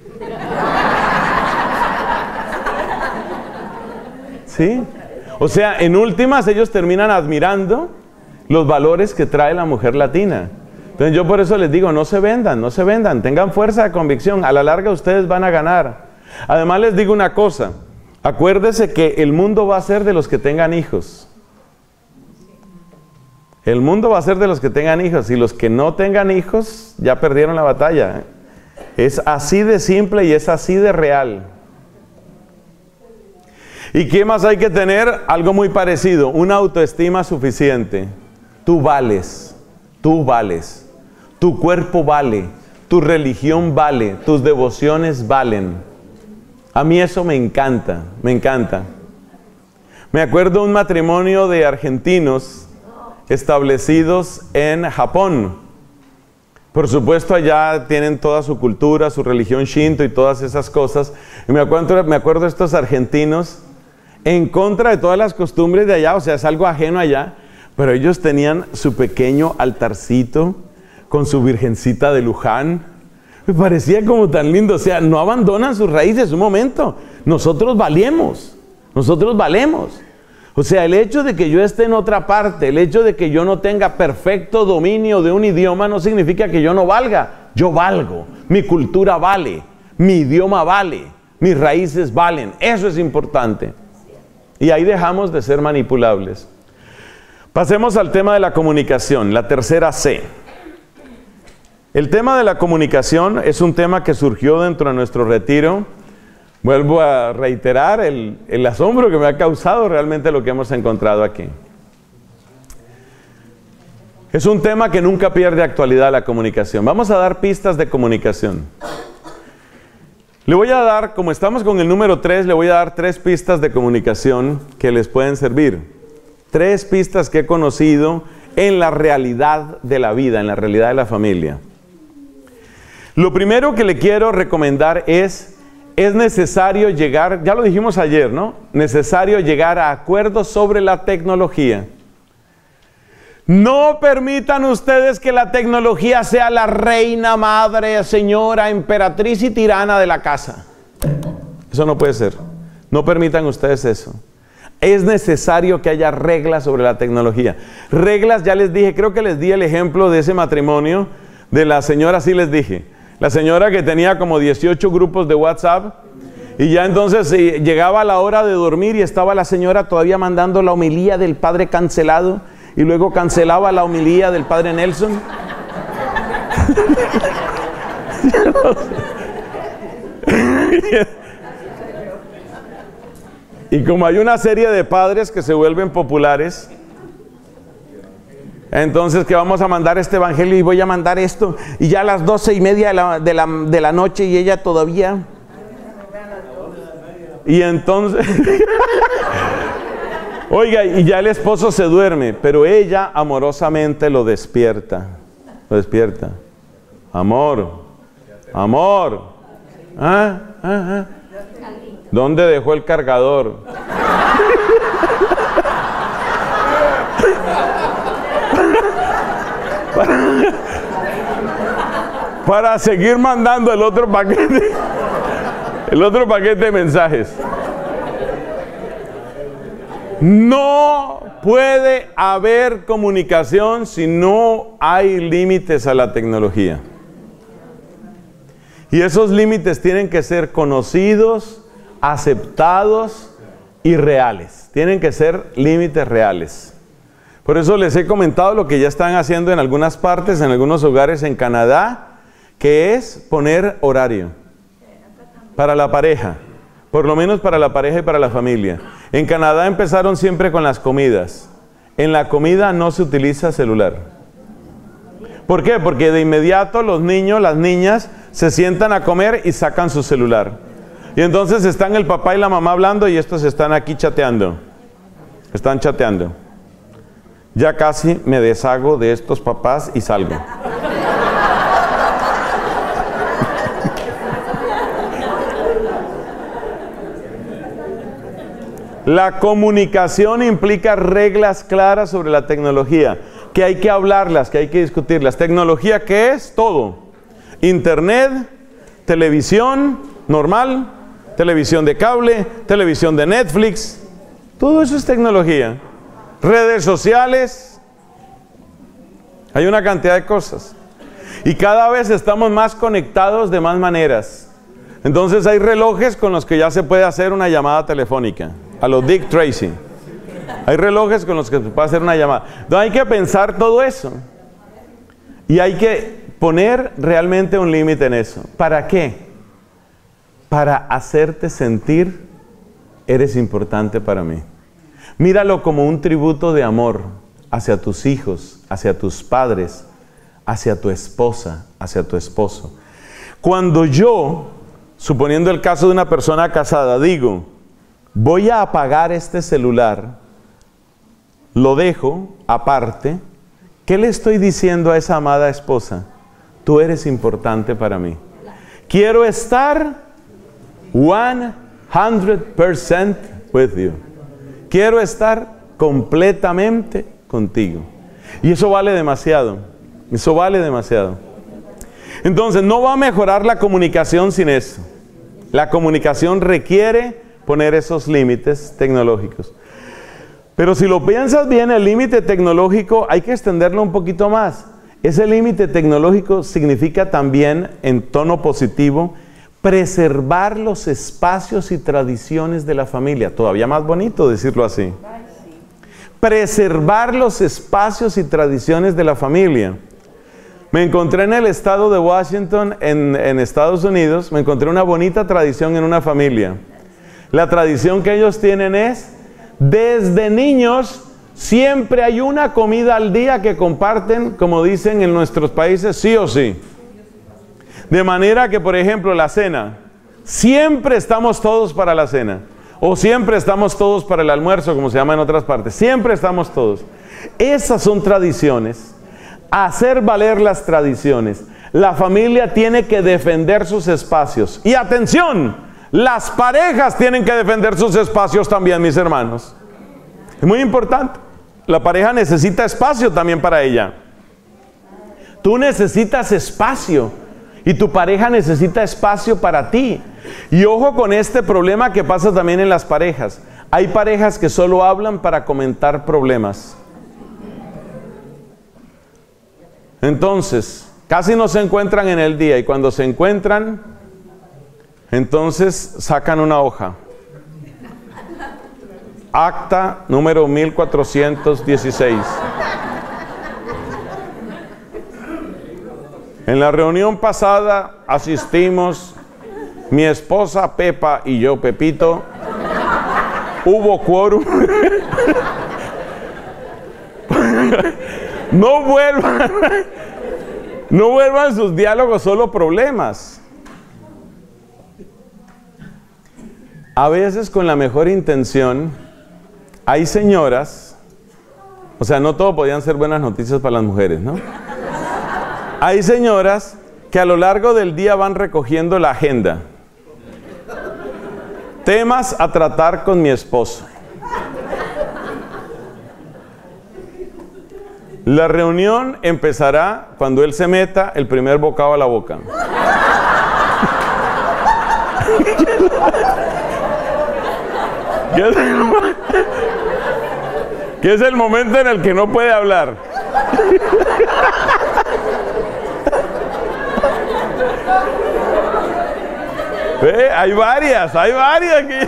Speaker 1: ¿Sí? O sea, en últimas ellos terminan admirando los valores que trae la mujer latina. Entonces yo por eso les digo, no se vendan, no se vendan, tengan fuerza de convicción, a la larga ustedes van a ganar. Además les digo una cosa, acuérdese que el mundo va a ser de los que tengan hijos. El mundo va a ser de los que tengan hijos, y los que no tengan hijos ya perdieron la batalla. Es así de simple y es así de real. ¿Y qué más hay que tener? Algo muy parecido, una autoestima suficiente. Tú vales, tú vales, tu cuerpo vale, tu religión vale, tus devociones valen. A mí eso me encanta, me encanta. Me acuerdo un matrimonio de argentinos establecidos en Japón. Por supuesto, allá tienen toda su cultura, su religión shinto y todas esas cosas. Y me acuerdo, me acuerdo de estos argentinos en contra de todas las costumbres de allá, o sea, es algo ajeno allá, pero ellos tenían su pequeño altarcito con su virgencita de Luján. Me parecía como tan lindo, o sea, no abandonan sus raíces un momento. Nosotros valemos, nosotros valemos. O sea, el hecho de que yo esté en otra parte, el hecho de que yo no tenga perfecto dominio de un idioma no significa que yo no valga. Yo valgo, mi cultura vale, mi idioma vale, mis raíces valen. Eso es importante. Y ahí dejamos de ser manipulables. Pasemos al tema de la comunicación, la tercera C. El tema de la comunicación es un tema que surgió dentro de nuestro retiro. Vuelvo a reiterar el, el asombro que me ha causado realmente lo que hemos encontrado aquí. Es un tema que nunca pierde actualidad, la comunicación. Vamos a dar pistas de comunicación. Le voy a dar, como estamos con el número tres, le voy a dar tres pistas de comunicación que les pueden servir. Tres pistas que he conocido en la realidad de la vida, en la realidad de la familia. Lo primero que le quiero recomendar es... Es necesario llegar, ya lo dijimos ayer, ¿no? Necesario llegar a acuerdos sobre la tecnología. No permitan ustedes que la tecnología sea la reina, madre, señora, emperatriz y tirana de la casa. Eso no puede ser. No permitan ustedes eso. Es necesario que haya reglas sobre la tecnología. Reglas, ya les dije, creo que les di el ejemplo de ese matrimonio de la señora, sí les dije. La señora que tenía como dieciocho grupos de WhatsApp y ya entonces eh, llegaba la hora de dormir y estaba la señora todavía mandando la homilía del padre cancelado y luego cancelaba la homilía del padre Nelson. Y como hay una serie de padres que se vuelven populares, entonces que vamos a mandar este evangelio y voy a mandar esto y ya a las doce y media de la, de la, de la noche y ella todavía y entonces oiga, y ya el esposo se duerme, pero ella amorosamente lo despierta, lo despierta. Amor, amor, ¿ah? ¿Ah? ¿Ah? ¿Dónde dejó el cargador? Para, para seguir mandando el otro paquete, el otro paquete de mensajes. No puede haber comunicación si no hay límites a la tecnología. Y esos límites tienen que ser conocidos, aceptados y reales. Tienen que ser límites reales. Por eso les he comentado lo que ya están haciendo en algunas partes, en algunos hogares en Canadá, que es poner horario para la pareja, por lo menos para la pareja y para la familia. En Canadá empezaron siempre con las comidas. En la comida no se utiliza celular. ¿Por qué? Porque de inmediato los niños, las niñas, se sientan a comer y sacan su celular. Y entonces están el papá y la mamá hablando y estos están aquí chateando. Están chateando. Ya casi me deshago de estos papás y salgo. La comunicación implica reglas claras sobre la tecnología, que hay que hablarlas, que hay que discutirlas. ¿Tecnología qué es? Todo. Internet, televisión normal, televisión de cable, televisión de Netflix. Todo eso es tecnología. Redes sociales, hay una cantidad de cosas y cada vez estamos más conectados de más maneras. Entonces hay relojes con los que ya se puede hacer una llamada telefónica, a los Dick Tracy. Hay relojes con los que se puede hacer una llamada. Entonces hay que pensar todo eso y hay que poner realmente un límite en eso. ¿Para qué? Para hacerte sentir eres importante para mí. Míralo como un tributo de amor hacia tus hijos, hacia tus padres, hacia tu esposa, hacia tu esposo. Cuando yo, suponiendo el caso de una persona casada, digo, voy a apagar este celular, lo dejo aparte, ¿qué le estoy diciendo a esa amada esposa? tú eres importante para mí. Quiero estar one hundred percent with you. Quiero estar completamente contigo. Y eso vale demasiado. Eso vale demasiado. Entonces, no va a mejorar la comunicación sin eso. La comunicación requiere poner esos límites tecnológicos. Pero si lo piensas bien, el límite tecnológico hay que extenderlo un poquito más. Ese límite tecnológico significa también, en tono positivo, preservar los espacios y tradiciones de la familia. Todavía más bonito decirlo así. Preservar los espacios y tradiciones de la familia. Me encontré en el estado de Washington, en, en Estados Unidos, me encontré una bonita tradición en una familia. La tradición que ellos tienen es, desde niños, siempre hay una comida al día que comparten, como dicen en nuestros países, sí o sí. De manera que, por ejemplo, la cena, siempre estamos todos para la cena. O siempre estamos todos para el almuerzo, como se llama en otras partes. Siempre estamos todos. Esas son tradiciones. Hacer valer las tradiciones. La familia tiene que defender sus espacios. Y atención, las parejas tienen que defender sus espacios también, mis hermanos. Es muy importante. La pareja necesita espacio también para ella. Tú necesitas espacio. Y tu pareja necesita espacio para ti. Y ojo con este problema que pasa también en las parejas. Hay parejas que solo hablan para comentar problemas. Entonces, casi no se encuentran en el día. Y cuando se encuentran, entonces sacan una hoja. Acta número mil cuatrocientos dieciséis. En la reunión pasada asistimos mi esposa Pepa y yo, Pepito. Hubo quórum. No vuelvan, no vuelvan sus diálogos solo problemas. A veces con la mejor intención, hay señoras, o sea, no todo podían ser buenas noticias para las mujeres, ¿no? Hay señoras que a lo largo del día van recogiendo la agenda. Temas a tratar con mi esposo. La reunión empezará cuando él se meta el primer bocado a la boca. ¿Qué es el, ¿Qué es el momento en el que no puede hablar? ¿Ve? Hay varias, hay varias que...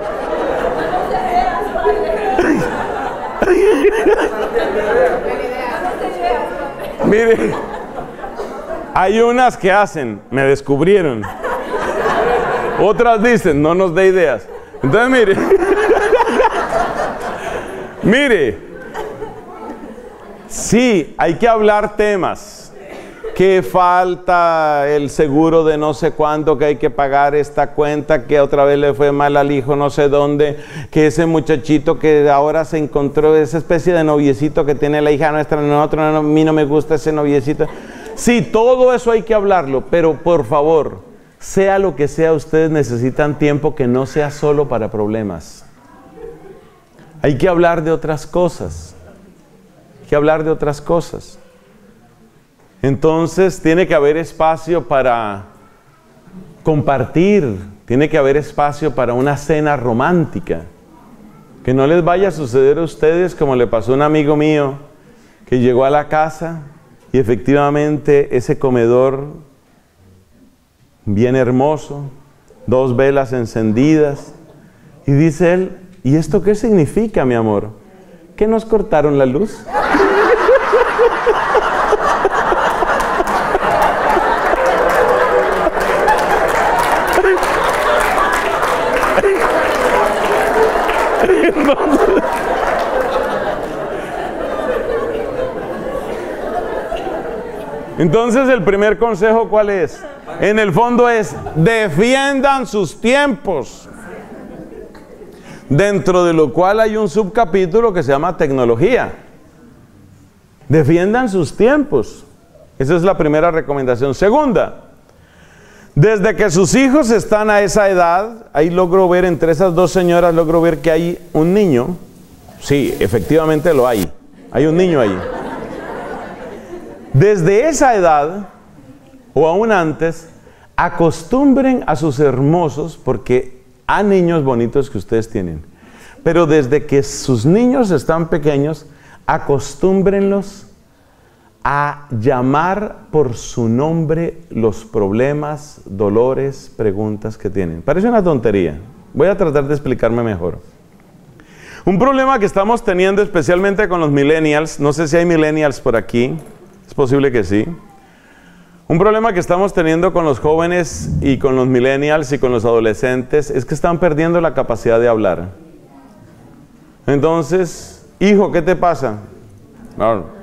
Speaker 1: Mire, hay unas que hacen, me descubrieron. Otras dicen, no nos dé ideas. Entonces, mire, mire, sí, hay que hablar temas. Que falta el seguro de no sé cuánto, que hay que pagar esta cuenta, que otra vez le fue mal al hijo no sé dónde, que ese muchachito que ahora se encontró, esa especie de noviecito que tiene la hija nuestra, nosotros, no, a mí no me gusta ese noviecito. Sí, todo eso hay que hablarlo, pero por favor, sea lo que sea, ustedes necesitan tiempo que no sea solo para problemas. Hay que hablar de otras cosas. Hay que hablar de otras cosas. Entonces tiene que haber espacio para compartir, tiene que haber espacio para una cena romántica. Que no les vaya a suceder a ustedes como le pasó a un amigo mío que llegó a la casa y efectivamente ese comedor bien hermoso, dos velas encendidas, y dice él, ¿y esto qué significa, mi amor? ¿Que nos cortaron la luz? Entonces, entonces el primer consejo, ¿cuál es? En el fondo es, defiendan sus tiempos. Dentro de lo cual hay un subcapítulo que se llama tecnología. Defiendan sus tiempos. Esa es la primera recomendación. Segunda, desde que sus hijos están a esa edad, ahí logro ver, entre esas dos señoras, logro ver que hay un niño. Sí, efectivamente lo hay. Hay un niño ahí. Desde esa edad, o aún antes, acostumbren a sus hermosos, porque hay niños bonitos que ustedes tienen. Pero desde que sus niños están pequeños, acostúmbrenlos a llamar por su nombre los problemas, dolores, preguntas que tienen. Parece una tontería. Voy a tratar de explicarme mejor. Un problema que estamos teniendo especialmente con los millennials, no sé si hay millennials por aquí, es posible que sí. Un problema que estamos teniendo con los jóvenes y con los millennials y con los adolescentes es que están perdiendo la capacidad de hablar. Entonces, hijo, ¿qué te pasa? No.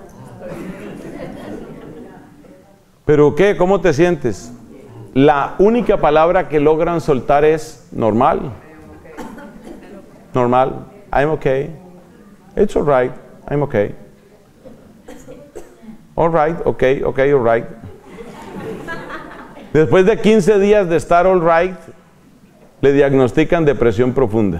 Speaker 1: ¿Pero qué? ¿Cómo te sientes? La única palabra que logran soltar es normal. Normal. I'm okay. It's all right. I'm okay. All right. Okay. Okay. All right. Después de quince días de estar all right, le diagnostican depresión profunda.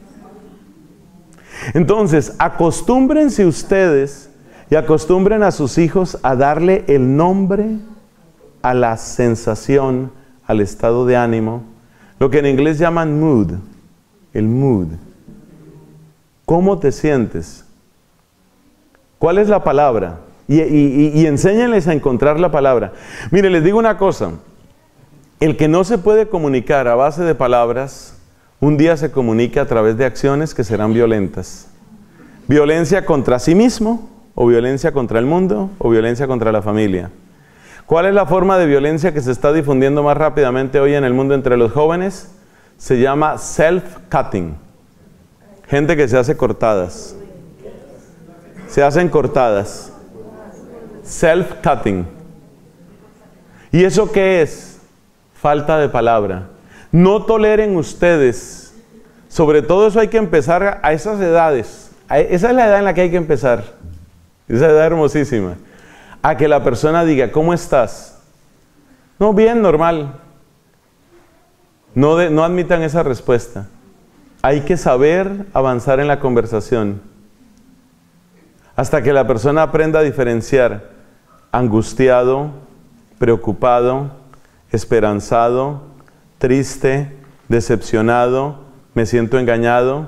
Speaker 1: Entonces, acostúmbrense ustedes y acostumbren a sus hijos a darle el nombre a la sensación, al estado de ánimo, lo que en inglés llaman mood, el mood. ¿Cómo te sientes? ¿Cuál es la palabra? Y, y, y enséñenles a encontrar la palabra. Mire, les digo una cosa, el que no se puede comunicar a base de palabras, un día se comunica a través de acciones que serán violentas. Violencia contra sí mismo, o violencia contra el mundo, o violencia contra la familia. ¿Cuál es la forma de violencia que se está difundiendo más rápidamente hoy en el mundo entre los jóvenes? Se llama self-cutting. Gente que se hace cortadas. Se hacen cortadas. Self-cutting. ¿Y eso qué es? Falta de palabra. No toleren ustedes. Sobre todo eso hay que empezar a esas edades. Esa es la edad en la que hay que empezar. Esa edad hermosísima. A que la persona diga, ¿cómo estás? No, bien, normal. No, de, no admitan esa respuesta. Hay que saber avanzar en la conversación. Hasta que la persona aprenda a diferenciar angustiado, preocupado, esperanzado, triste, decepcionado, me siento engañado.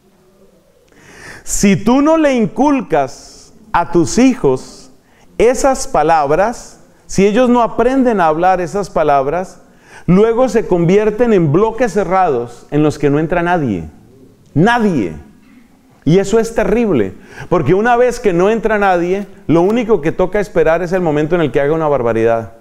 Speaker 1: Si tú no le inculcas a tus hijos esas palabras, si ellos no aprenden a hablar esas palabras, luego se convierten en bloques cerrados en los que no entra nadie. Nadie. Y eso es terrible, porque una vez que no entra nadie, lo único que toca esperar es el momento en el que haga una barbaridad.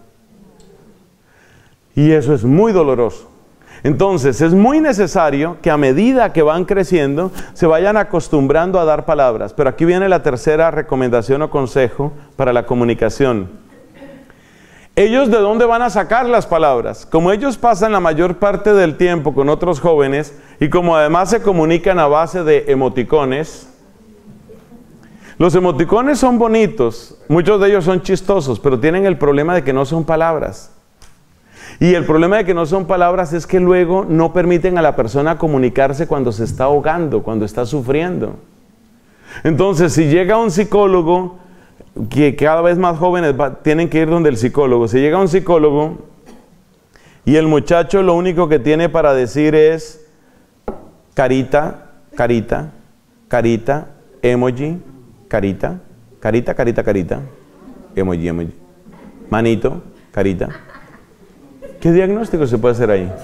Speaker 1: Y eso es muy doloroso. Entonces, es muy necesario que a medida que van creciendo, se vayan acostumbrando a dar palabras. Pero aquí viene la tercera recomendación o consejo para la comunicación. ¿Ellos de dónde van a sacar las palabras? Como ellos pasan la mayor parte del tiempo con otros jóvenes y como además se comunican a base de emoticones, los emoticones son bonitos, muchos de ellos son chistosos, pero tienen el problema de que no son palabras. Y el problema de que no son palabras es que luego no permiten a la persona comunicarse cuando se está ahogando, cuando está sufriendo. Entonces, si llega un psicólogo, que cada vez más jóvenes va, tienen que ir donde el psicólogo. Si llega un psicólogo y el muchacho lo único que tiene para decir es carita, carita, carita, emoji, carita, carita, carita, carita, emoji, emoji, manito, carita. ¿Qué diagnóstico se puede hacer ahí?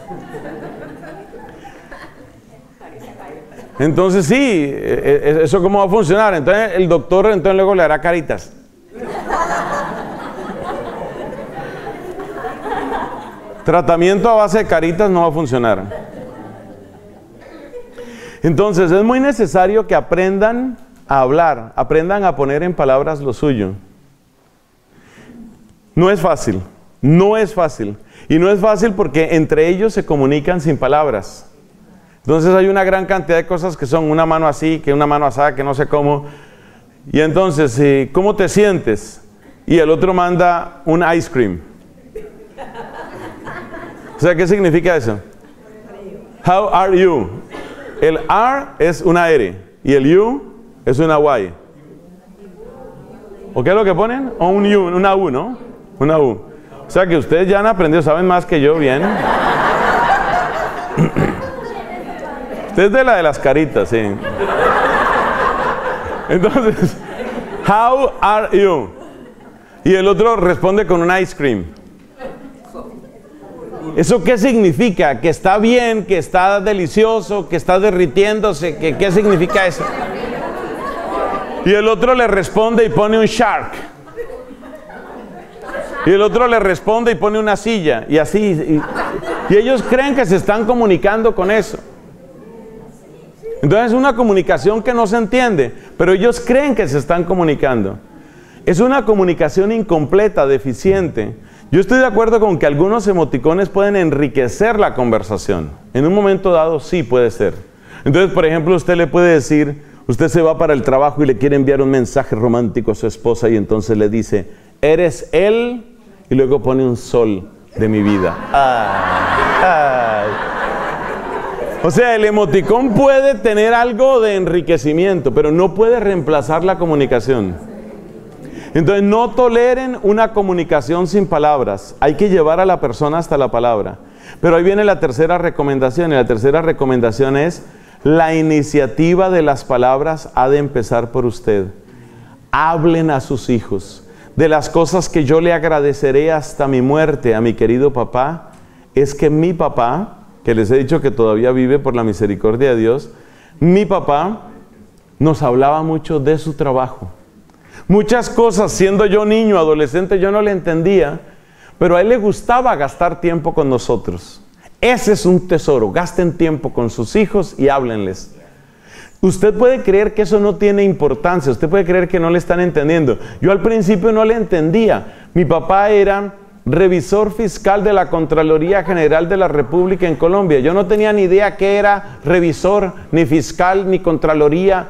Speaker 1: Entonces sí, ¿eso cómo va a funcionar? Entonces el doctor entonces luego le hará caritas. Tratamiento a base de caritas no va a funcionar. Entonces es muy necesario que aprendan a hablar, aprendan a poner en palabras lo suyo. No es fácil, no es fácil. Y no es fácil porque entre ellos se comunican sin palabras. Entonces hay una gran cantidad de cosas que son una mano así, que una mano asada, que no sé cómo. Y entonces, ¿cómo te sientes? y el otro manda un ice cream. O sea, ¿qué significa eso? How are you? El are es una R y el you es una Y. ¿O qué es lo que ponen? O un U, una U, ¿no? Una U. O sea que ustedes ya han aprendido, saben más que yo, bien. Usted es de la de las caritas, sí. Entonces, how are you? Y el otro responde con un ice cream. ¿Eso qué significa? ¿Que está bien? ¿Que está delicioso? ¿Que está derritiéndose? ¿Que, ¿Qué significa eso? Y el otro le responde y pone un shark. Y el otro le responde y pone una silla. Y así. Y, y ellos creen que se están comunicando con eso. Entonces es una comunicación que no se entiende, pero ellos creen que se están comunicando. Es una comunicación incompleta, deficiente. Yo estoy de acuerdo con que algunos emoticones pueden enriquecer la conversación. En un momento dado sí puede ser. Entonces, por ejemplo, usted le puede decir, usted se va para el trabajo y le quiere enviar un mensaje romántico a su esposa y entonces le dice, eres él, y luego pone un sol de mi vida. Ay, ay. O sea, el emoticón puede tener algo de enriquecimiento, pero no puede reemplazar la comunicación. Entonces, no toleren una comunicación sin palabras. Hay que llevar a la persona hasta la palabra. Pero ahí viene la tercera recomendación, y la tercera recomendación es, la iniciativa de las palabras ha de empezar por usted. Hablen a sus hijos. De las cosas que yo le agradeceré hasta mi muerte a mi querido papá, es que mi papá, que les he dicho que todavía vive por la misericordia de Dios, mi papá nos hablaba mucho de su trabajo. Muchas cosas, siendo yo niño, adolescente, yo no le entendía, pero a él le gustaba gastar tiempo con nosotros. Ese es un tesoro, gasten tiempo con sus hijos y háblenles. Usted puede creer que eso no tiene importancia, usted puede creer que no le están entendiendo. Yo al principio no le entendía. Mi papá era revisor fiscal de la Contraloría General de la República en Colombia. Yo no tenía ni idea qué era revisor, ni fiscal, ni Contraloría.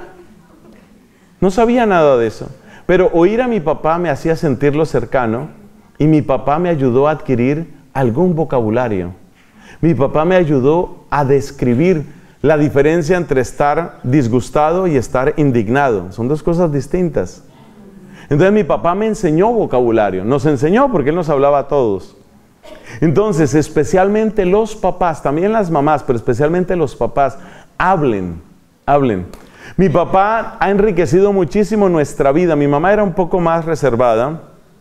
Speaker 1: No sabía nada de eso. Pero oír a mi papá me hacía sentirlo cercano y mi papá me ayudó a adquirir algún vocabulario. Mi papá me ayudó a describir la diferencia entre estar disgustado y estar indignado. Son dos cosas distintas. Entonces mi papá me enseñó vocabulario, nos enseñó porque él nos hablaba a todos. Entonces, especialmente los papás, también las mamás, pero especialmente los papás, hablen, hablen. Mi papá ha enriquecido muchísimo nuestra vida. Mi mamá era un poco más reservada.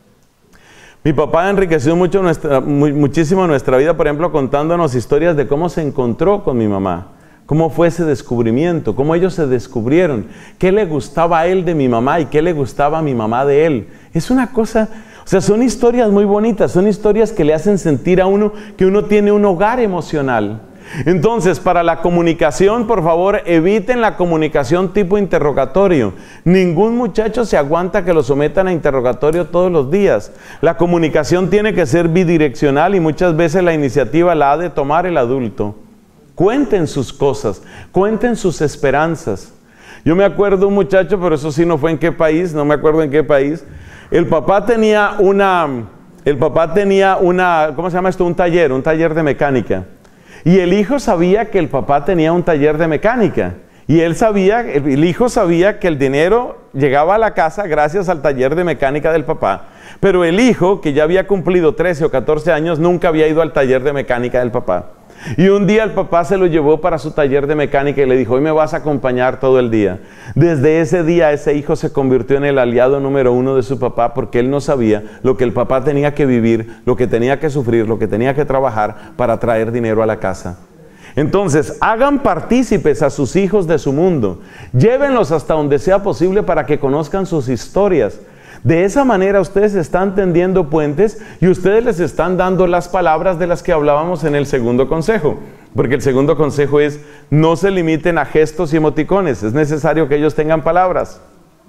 Speaker 1: Mi papá ha enriquecido mucho nuestra, mu muchísimo nuestra vida, por ejemplo, contándonos historias de cómo se encontró con mi mamá. Cómo fue ese descubrimiento, cómo ellos se descubrieron, qué le gustaba a él de mi mamá y qué le gustaba a mi mamá de él. Es una cosa, o sea, son historias muy bonitas, son historias que le hacen sentir a uno que uno tiene un hogar emocional. Entonces, para la comunicación, por favor, eviten la comunicación tipo interrogatorio. Ningún muchacho se aguanta que lo sometan a interrogatorio todos los días. La comunicación tiene que ser bidireccional y muchas veces la iniciativa la ha de tomar el adulto. Cuenten sus cosas, cuenten sus esperanzas. Yo me acuerdo un muchacho, pero eso sí no fue en qué país, no me acuerdo en qué país. El papá tenía una, el papá tenía una, ¿cómo se llama esto? Un taller, un taller de mecánica. Y el hijo sabía que el papá tenía un taller de mecánica. Y él sabía, el hijo sabía que el dinero llegaba a la casa gracias al taller de mecánica del papá. Pero el hijo, que ya había cumplido trece o catorce años, nunca había ido al taller de mecánica del papá. Y un día el papá se lo llevó para su taller de mecánica y le dijo, hoy me vas a acompañar todo el día. Desde ese día ese hijo se convirtió en el aliado número uno de su papá porque él no sabía lo que el papá tenía que vivir, lo que tenía que sufrir, lo que tenía que trabajar para traer dinero a la casa. Entonces, hagan partícipes a sus hijos de su mundo. Llévenlos hasta donde sea posible para que conozcan sus historias. De esa manera ustedes están tendiendo puentes y ustedes les están dando las palabras de las que hablábamos en el segundo consejo. Porque el segundo consejo es, no se limiten a gestos y emoticones, es necesario que ellos tengan palabras.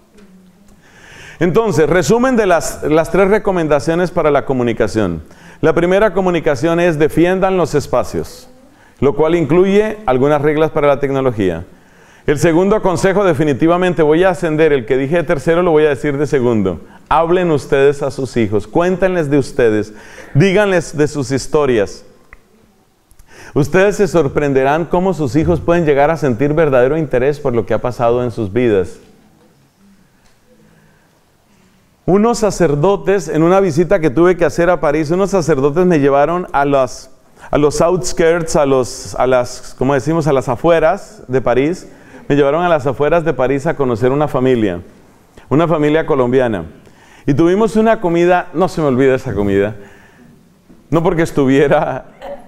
Speaker 1: Entonces, resumen de las, las tres recomendaciones para la comunicación. La primera comunicación es defiendan los espacios, lo cual incluye algunas reglas para la tecnología. El segundo consejo, definitivamente voy a ascender. El que dije de tercero lo voy a decir de segundo. Hablen ustedes a sus hijos, cuéntenles de ustedes, díganles de sus historias. Ustedes se sorprenderán cómo sus hijos pueden llegar a sentir verdadero interés por lo que ha pasado en sus vidas. Unos sacerdotes, en una visita que tuve que hacer a París, unos sacerdotes me llevaron a los, a los outskirts, a, los, a las, ¿cómo decimos?, a las afueras de París. Me llevaron a las afueras de París a conocer una familia, una familia colombiana. Y tuvimos una comida, no se me olvida esa comida, no porque estuviera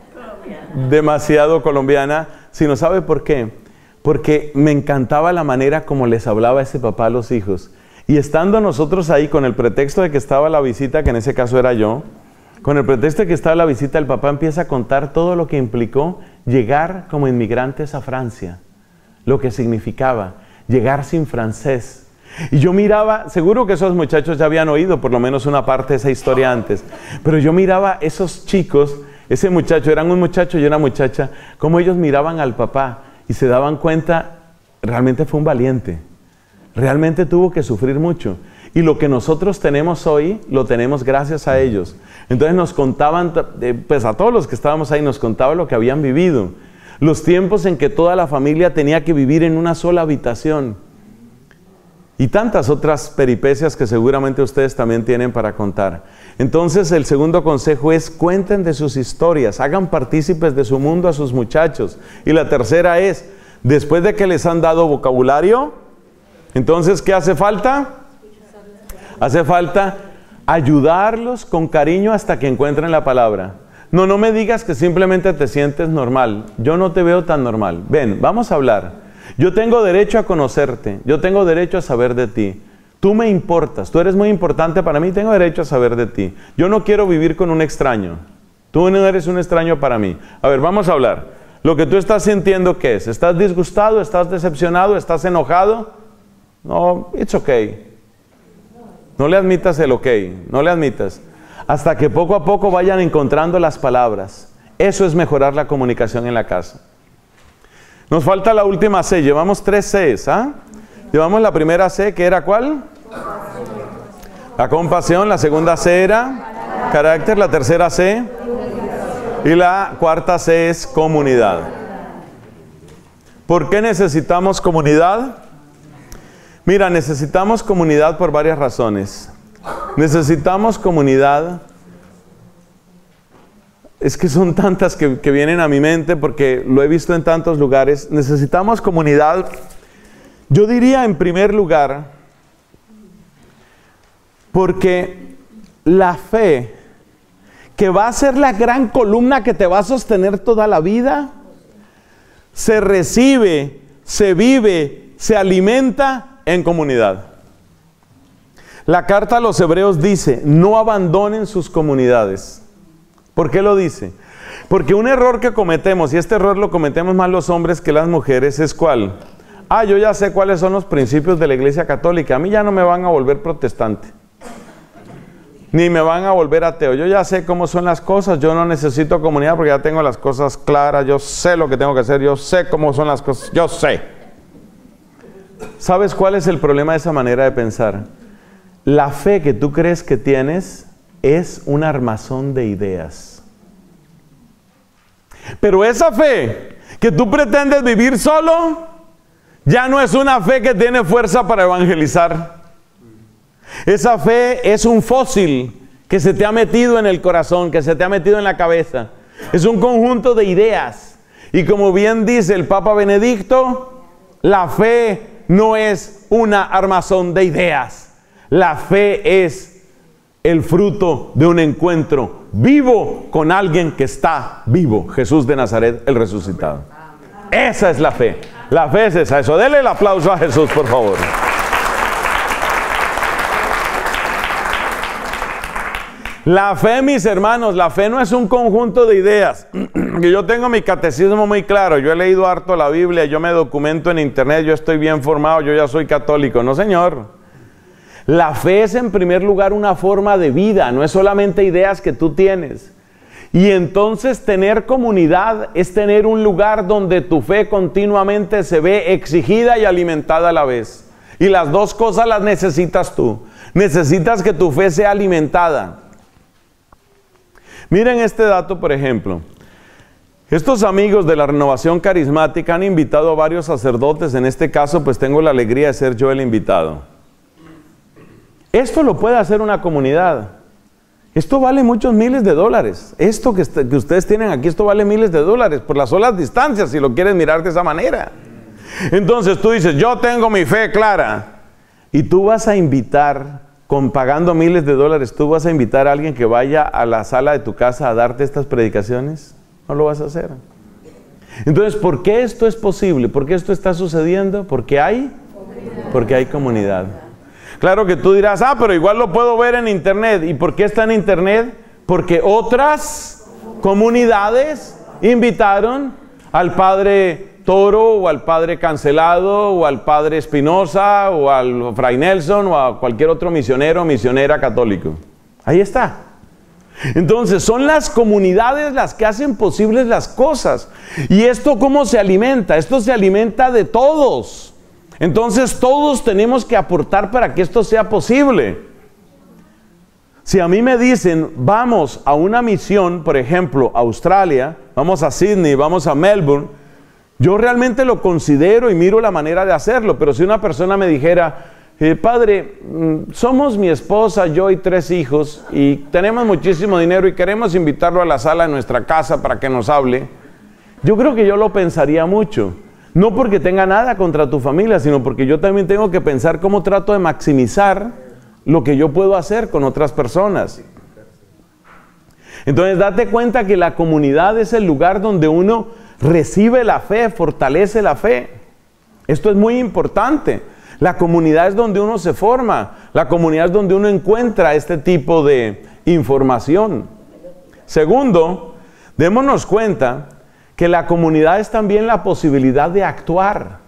Speaker 1: demasiado colombiana, sino ¿sabe por qué? Porque me encantaba la manera como les hablaba ese papá a los hijos. Y estando nosotros ahí con el pretexto de que estaba la visita, que en ese caso era yo, con el pretexto de que estaba la visita, el papá empieza a contar todo lo que implicó llegar como inmigrantes a Francia. Lo que significaba llegar sin francés. Y yo miraba, seguro que esos muchachos ya habían oído por lo menos una parte de esa historia antes, pero yo miraba esos chicos, ese muchacho, eran un muchacho y una muchacha, cómo ellos miraban al papá y se daban cuenta, realmente fue un valiente, realmente tuvo que sufrir mucho. Y lo que nosotros tenemos hoy, lo tenemos gracias a ellos. Entonces nos contaban, pues a todos los que estábamos ahí, nos contaban lo que habían vivido. Los tiempos en que toda la familia tenía que vivir en una sola habitación. Y tantas otras peripecias que seguramente ustedes también tienen para contar. Entonces el segundo consejo es, cuenten de sus historias, hagan partícipes de su mundo a sus muchachos. Y la tercera es, después de que les han dado vocabulario, entonces ¿qué hace falta? Hace falta ayudarlos con cariño hasta que encuentren la palabra. No, no me digas que simplemente te sientes normal. Yo no te veo tan normal. Ven, vamos a hablar. Yo tengo derecho a conocerte. Yo tengo derecho a saber de ti. Tú me importas. Tú eres muy importante para mí. Tengo derecho a saber de ti. Yo no quiero vivir con un extraño. Tú no eres un extraño para mí. A ver, vamos a hablar. Lo que tú estás sintiendo, ¿qué es? ¿Estás disgustado? ¿Estás decepcionado? ¿Estás enojado? No, it's okay. No le admitas el ok. No le admitas. Hasta que poco a poco vayan encontrando las palabras. Eso es mejorar la comunicación en la casa. Nos falta la última C. Llevamos tres Cs. ¿ah? Llevamos la primera C, que era ¿cuál? La compasión. La segunda C era carácter. La tercera C. Y la cuarta C es comunidad. ¿Por qué necesitamos comunidad? Mira, necesitamos comunidad por varias razones. Necesitamos comunidad, es que son tantas que, que vienen a mi mente porque lo he visto en tantos lugares. Necesitamos comunidad, yo diría en primer lugar, porque la fe, que va a ser la gran columna que te va a sostener toda la vida, se recibe, se vive, se alimenta en comunidad. La carta a los Hebreos dice, no abandonen sus comunidades. ¿Por qué lo dice? Porque un error que cometemos, y este error lo cometemos más los hombres que las mujeres, es ¿cuál? Ah, yo ya sé cuáles son los principios de la Iglesia Católica. A mí ya no me van a volver protestante. Ni me van a volver ateo. Yo ya sé cómo son las cosas. Yo no necesito comunidad porque ya tengo las cosas claras. Yo sé lo que tengo que hacer. Yo sé cómo son las cosas. Yo sé. ¿Sabes cuál es el problema de esa manera de pensar? La fe que tú crees que tienes es un armazón de ideas. Pero esa fe que tú pretendes vivir solo, ya no es una fe que tiene fuerza para evangelizar. Esa fe es un fósil que se te ha metido en el corazón, que se te ha metido en la cabeza. Es un conjunto de ideas. Y como bien dice el Papa Benedicto, la fe no es una armazón de ideas. La fe es el fruto de un encuentro vivo con alguien que está vivo. Jesús de Nazaret, el resucitado. Esa es la fe. La fe es esa. Eso. Dele el aplauso a Jesús, por favor. La fe, mis hermanos, la fe no es un conjunto de ideas. Yo tengo mi catecismo muy claro. Yo he leído harto la Biblia. Yo me documento en internet. Yo estoy bien formado. Yo ya soy católico. No, señor. La fe es en primer lugar una forma de vida, no es solamente ideas que tú tienes. Y entonces tener comunidad es tener un lugar donde tu fe continuamente se ve exigida y alimentada a la vez. Y las dos cosas las necesitas tú. Necesitas que tu fe sea alimentada. Miren este dato, por ejemplo. Estos amigos de la Renovación Carismática han invitado a varios sacerdotes. En este caso, pues tengo la alegría de ser yo el invitado. Esto lo puede hacer una comunidad. Esto vale muchos miles de dólares. Esto que, que ustedes tienen aquí, esto vale miles de dólares por las solas distancias, si lo quieres mirar de esa manera. Entonces tú dices, yo tengo mi fe clara. Y tú vas a invitar, con pagando miles de dólares, tú vas a invitar a alguien que vaya a la sala de tu casa a darte estas predicaciones. No lo vas a hacer. Entonces, ¿por qué esto es posible? ¿Por qué esto está sucediendo? Porque hay, porque hay comunidad. Claro que tú dirás, ah, pero igual lo puedo ver en internet. ¿Y por qué está en internet? Porque otras comunidades invitaron al padre Toro, o al padre Cancelado, o al padre Espinosa, o al fray Nelson, o a cualquier otro misionero o misionera católico. Ahí está. Entonces, son las comunidades las que hacen posibles las cosas. ¿Y esto cómo se alimenta? Esto se alimenta de todos. Entonces todos tenemos que aportar para que esto sea posible. Si a mí me dicen, vamos a una misión, por ejemplo, a Australia, vamos a Sydney, vamos a Melbourne, yo realmente lo considero y miro la manera de hacerlo. Pero si una persona me dijera, eh, padre, somos mi esposa, yo y tres hijos, y tenemos muchísimo dinero y queremos invitarlo a la sala de nuestra casa para que nos hable, yo creo que yo lo pensaría mucho. No porque tenga nada contra tu familia, sino porque yo también tengo que pensar cómo trato de maximizar lo que yo puedo hacer con otras personas. Entonces, date cuenta que la comunidad es el lugar donde uno recibe la fe, fortalece la fe. Esto es muy importante. La comunidad es donde uno se forma. La comunidad es donde uno encuentra este tipo de información. Segundo, démonos cuenta que la comunidad es también la posibilidad de actuar.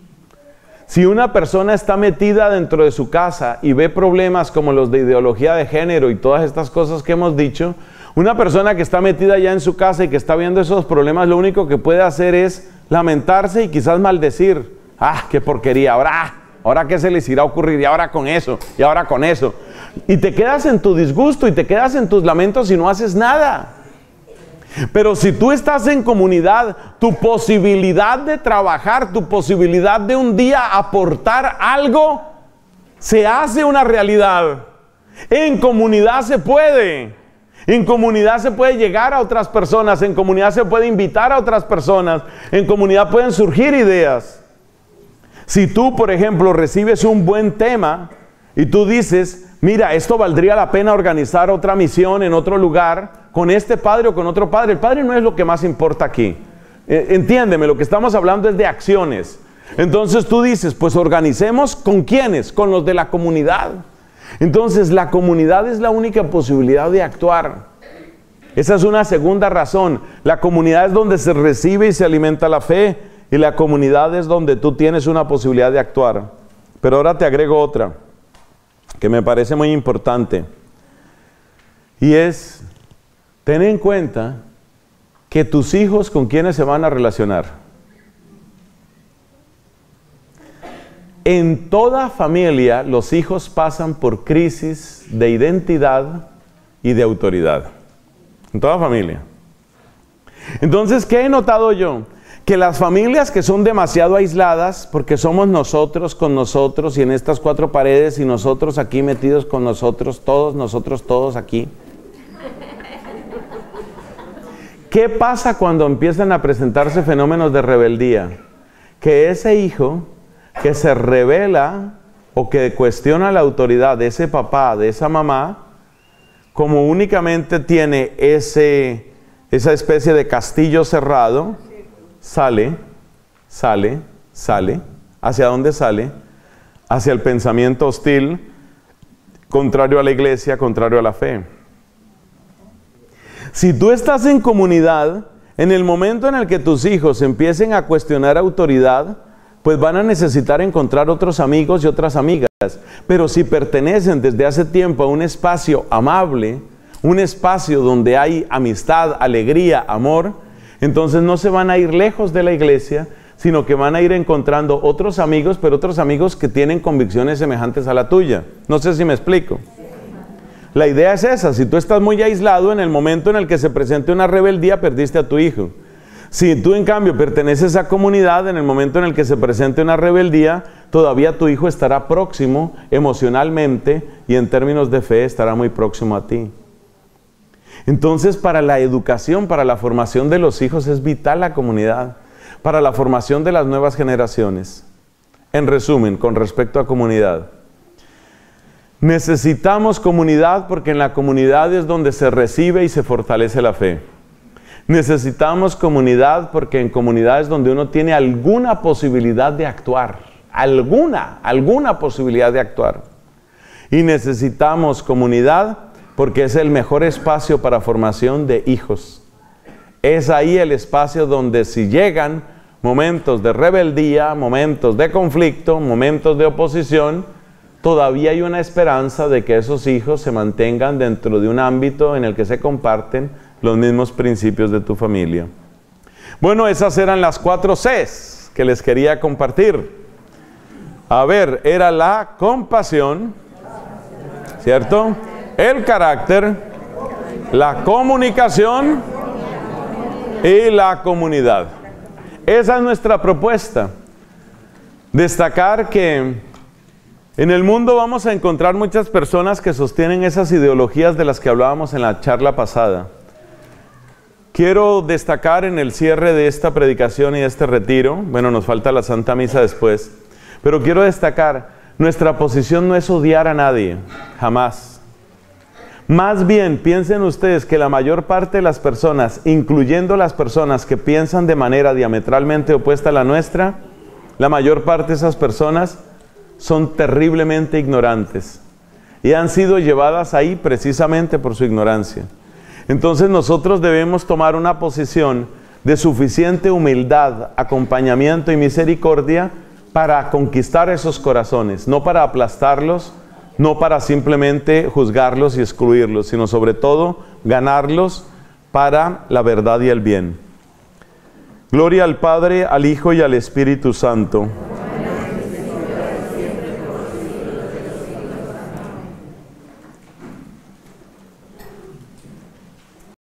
Speaker 1: Si una persona está metida dentro de su casa y ve problemas como los de ideología de género y todas estas cosas que hemos dicho, una persona que está metida ya en su casa y que está viendo esos problemas, lo único que puede hacer es lamentarse y quizás maldecir. ¡Ah, qué porquería! Ahora, ahora qué se les irá a ocurrir, y ahora con eso, y ahora con eso. Y te quedas en tu disgusto y te quedas en tus lamentos y no haces nada. Pero si tú estás en comunidad, tu posibilidad de trabajar, tu posibilidad de un día aportar algo, se hace una realidad. En comunidad se puede. En comunidad se puede llegar a otras personas. En comunidad se puede invitar a otras personas. En comunidad pueden surgir ideas. Si tú, por ejemplo, recibes un buen tema y tú dices, mira, esto valdría la pena organizar otra misión en otro lugar, con este padre o con otro padre. El padre no es lo que más importa aquí. Eh, entiéndeme, lo que estamos hablando es de acciones. Entonces tú dices, pues organicemos, ¿con quiénes? Con los de la comunidad. Entonces la comunidad es la única posibilidad de actuar. Esa es una segunda razón. La comunidad es donde se recibe y se alimenta la fe, y la comunidad es donde tú tienes una posibilidad de actuar. Pero ahora te agrego otra, que me parece muy importante. Y es, ten en cuenta que tus hijos, ¿con quiénes se van a relacionar? En toda familia, los hijos pasan por crisis de identidad y de autoridad. En toda familia. Entonces, ¿qué he notado yo? Que las familias que son demasiado aisladas, porque somos nosotros con nosotros y en estas cuatro paredes y nosotros aquí metidos con nosotros, todos nosotros, todos aquí. ¿Qué pasa cuando empiezan a presentarse fenómenos de rebeldía? Que ese hijo que se rebela o que cuestiona la autoridad de ese papá, de esa mamá, como únicamente tiene ese, esa especie de castillo cerrado, sale, sale, sale. ¿Hacia dónde sale? Hacia el pensamiento hostil, contrario a la iglesia, contrario a la fe. Si tú estás en comunidad, en el momento en el que tus hijos empiecen a cuestionar autoridad, pues van a necesitar encontrar otros amigos y otras amigas. Pero si pertenecen desde hace tiempo a un espacio amable, un espacio donde hay amistad, alegría, amor, entonces no se van a ir lejos de la iglesia, sino que van a ir encontrando otros amigos, pero otros amigos que tienen convicciones semejantes a la tuya. No sé si me explico. La idea es esa: si tú estás muy aislado, en el momento en el que se presente una rebeldía, perdiste a tu hijo. Si tú en cambio perteneces a comunidad, en el momento en el que se presente una rebeldía, todavía tu hijo estará próximo emocionalmente y en términos de fe estará muy próximo a ti. Entonces, para la educación, para la formación de los hijos es vital la comunidad, para la formación de las nuevas generaciones. En resumen, con respecto a comunidad, necesitamos comunidad porque en la comunidad es donde se recibe y se fortalece la fe. Necesitamos comunidad porque en comunidad es donde uno tiene alguna posibilidad de actuar, alguna, alguna posibilidad de actuar. Y necesitamos comunidad porque es el mejor espacio para formación de hijos. Es ahí el espacio donde si llegan momentos de rebeldía, momentos de conflicto, momentos de oposición, todavía hay una esperanza de que esos hijos se mantengan dentro de un ámbito en el que se comparten los mismos principios de tu familia. Bueno, esas eran las cuatro Cs que les quería compartir. A ver, era la compasión, ¿cierto? El carácter, la comunicación y la comunidad. Esa es nuestra propuesta. Destacar que en el mundo vamos a encontrar muchas personas que sostienen esas ideologías de las que hablábamos en la charla pasada. Quiero destacar en el cierre de esta predicación y de este retiro, bueno, nos falta la Santa Misa después, pero quiero destacar, nuestra posición no es odiar a nadie, jamás. Más bien, piensen ustedes que la mayor parte de las personas, incluyendo las personas que piensan de manera diametralmente opuesta a la nuestra, la mayor parte de esas personas son terriblemente ignorantes y han sido llevadas ahí precisamente por su ignorancia. Entonces nosotros debemos tomar una posición de suficiente humildad, acompañamiento y misericordia para conquistar esos corazones, no para aplastarlos, no para simplemente juzgarlos y excluirlos, sino sobre todo ganarlos para la verdad y el bien. Gloria al Padre, al Hijo y al Espíritu Santo.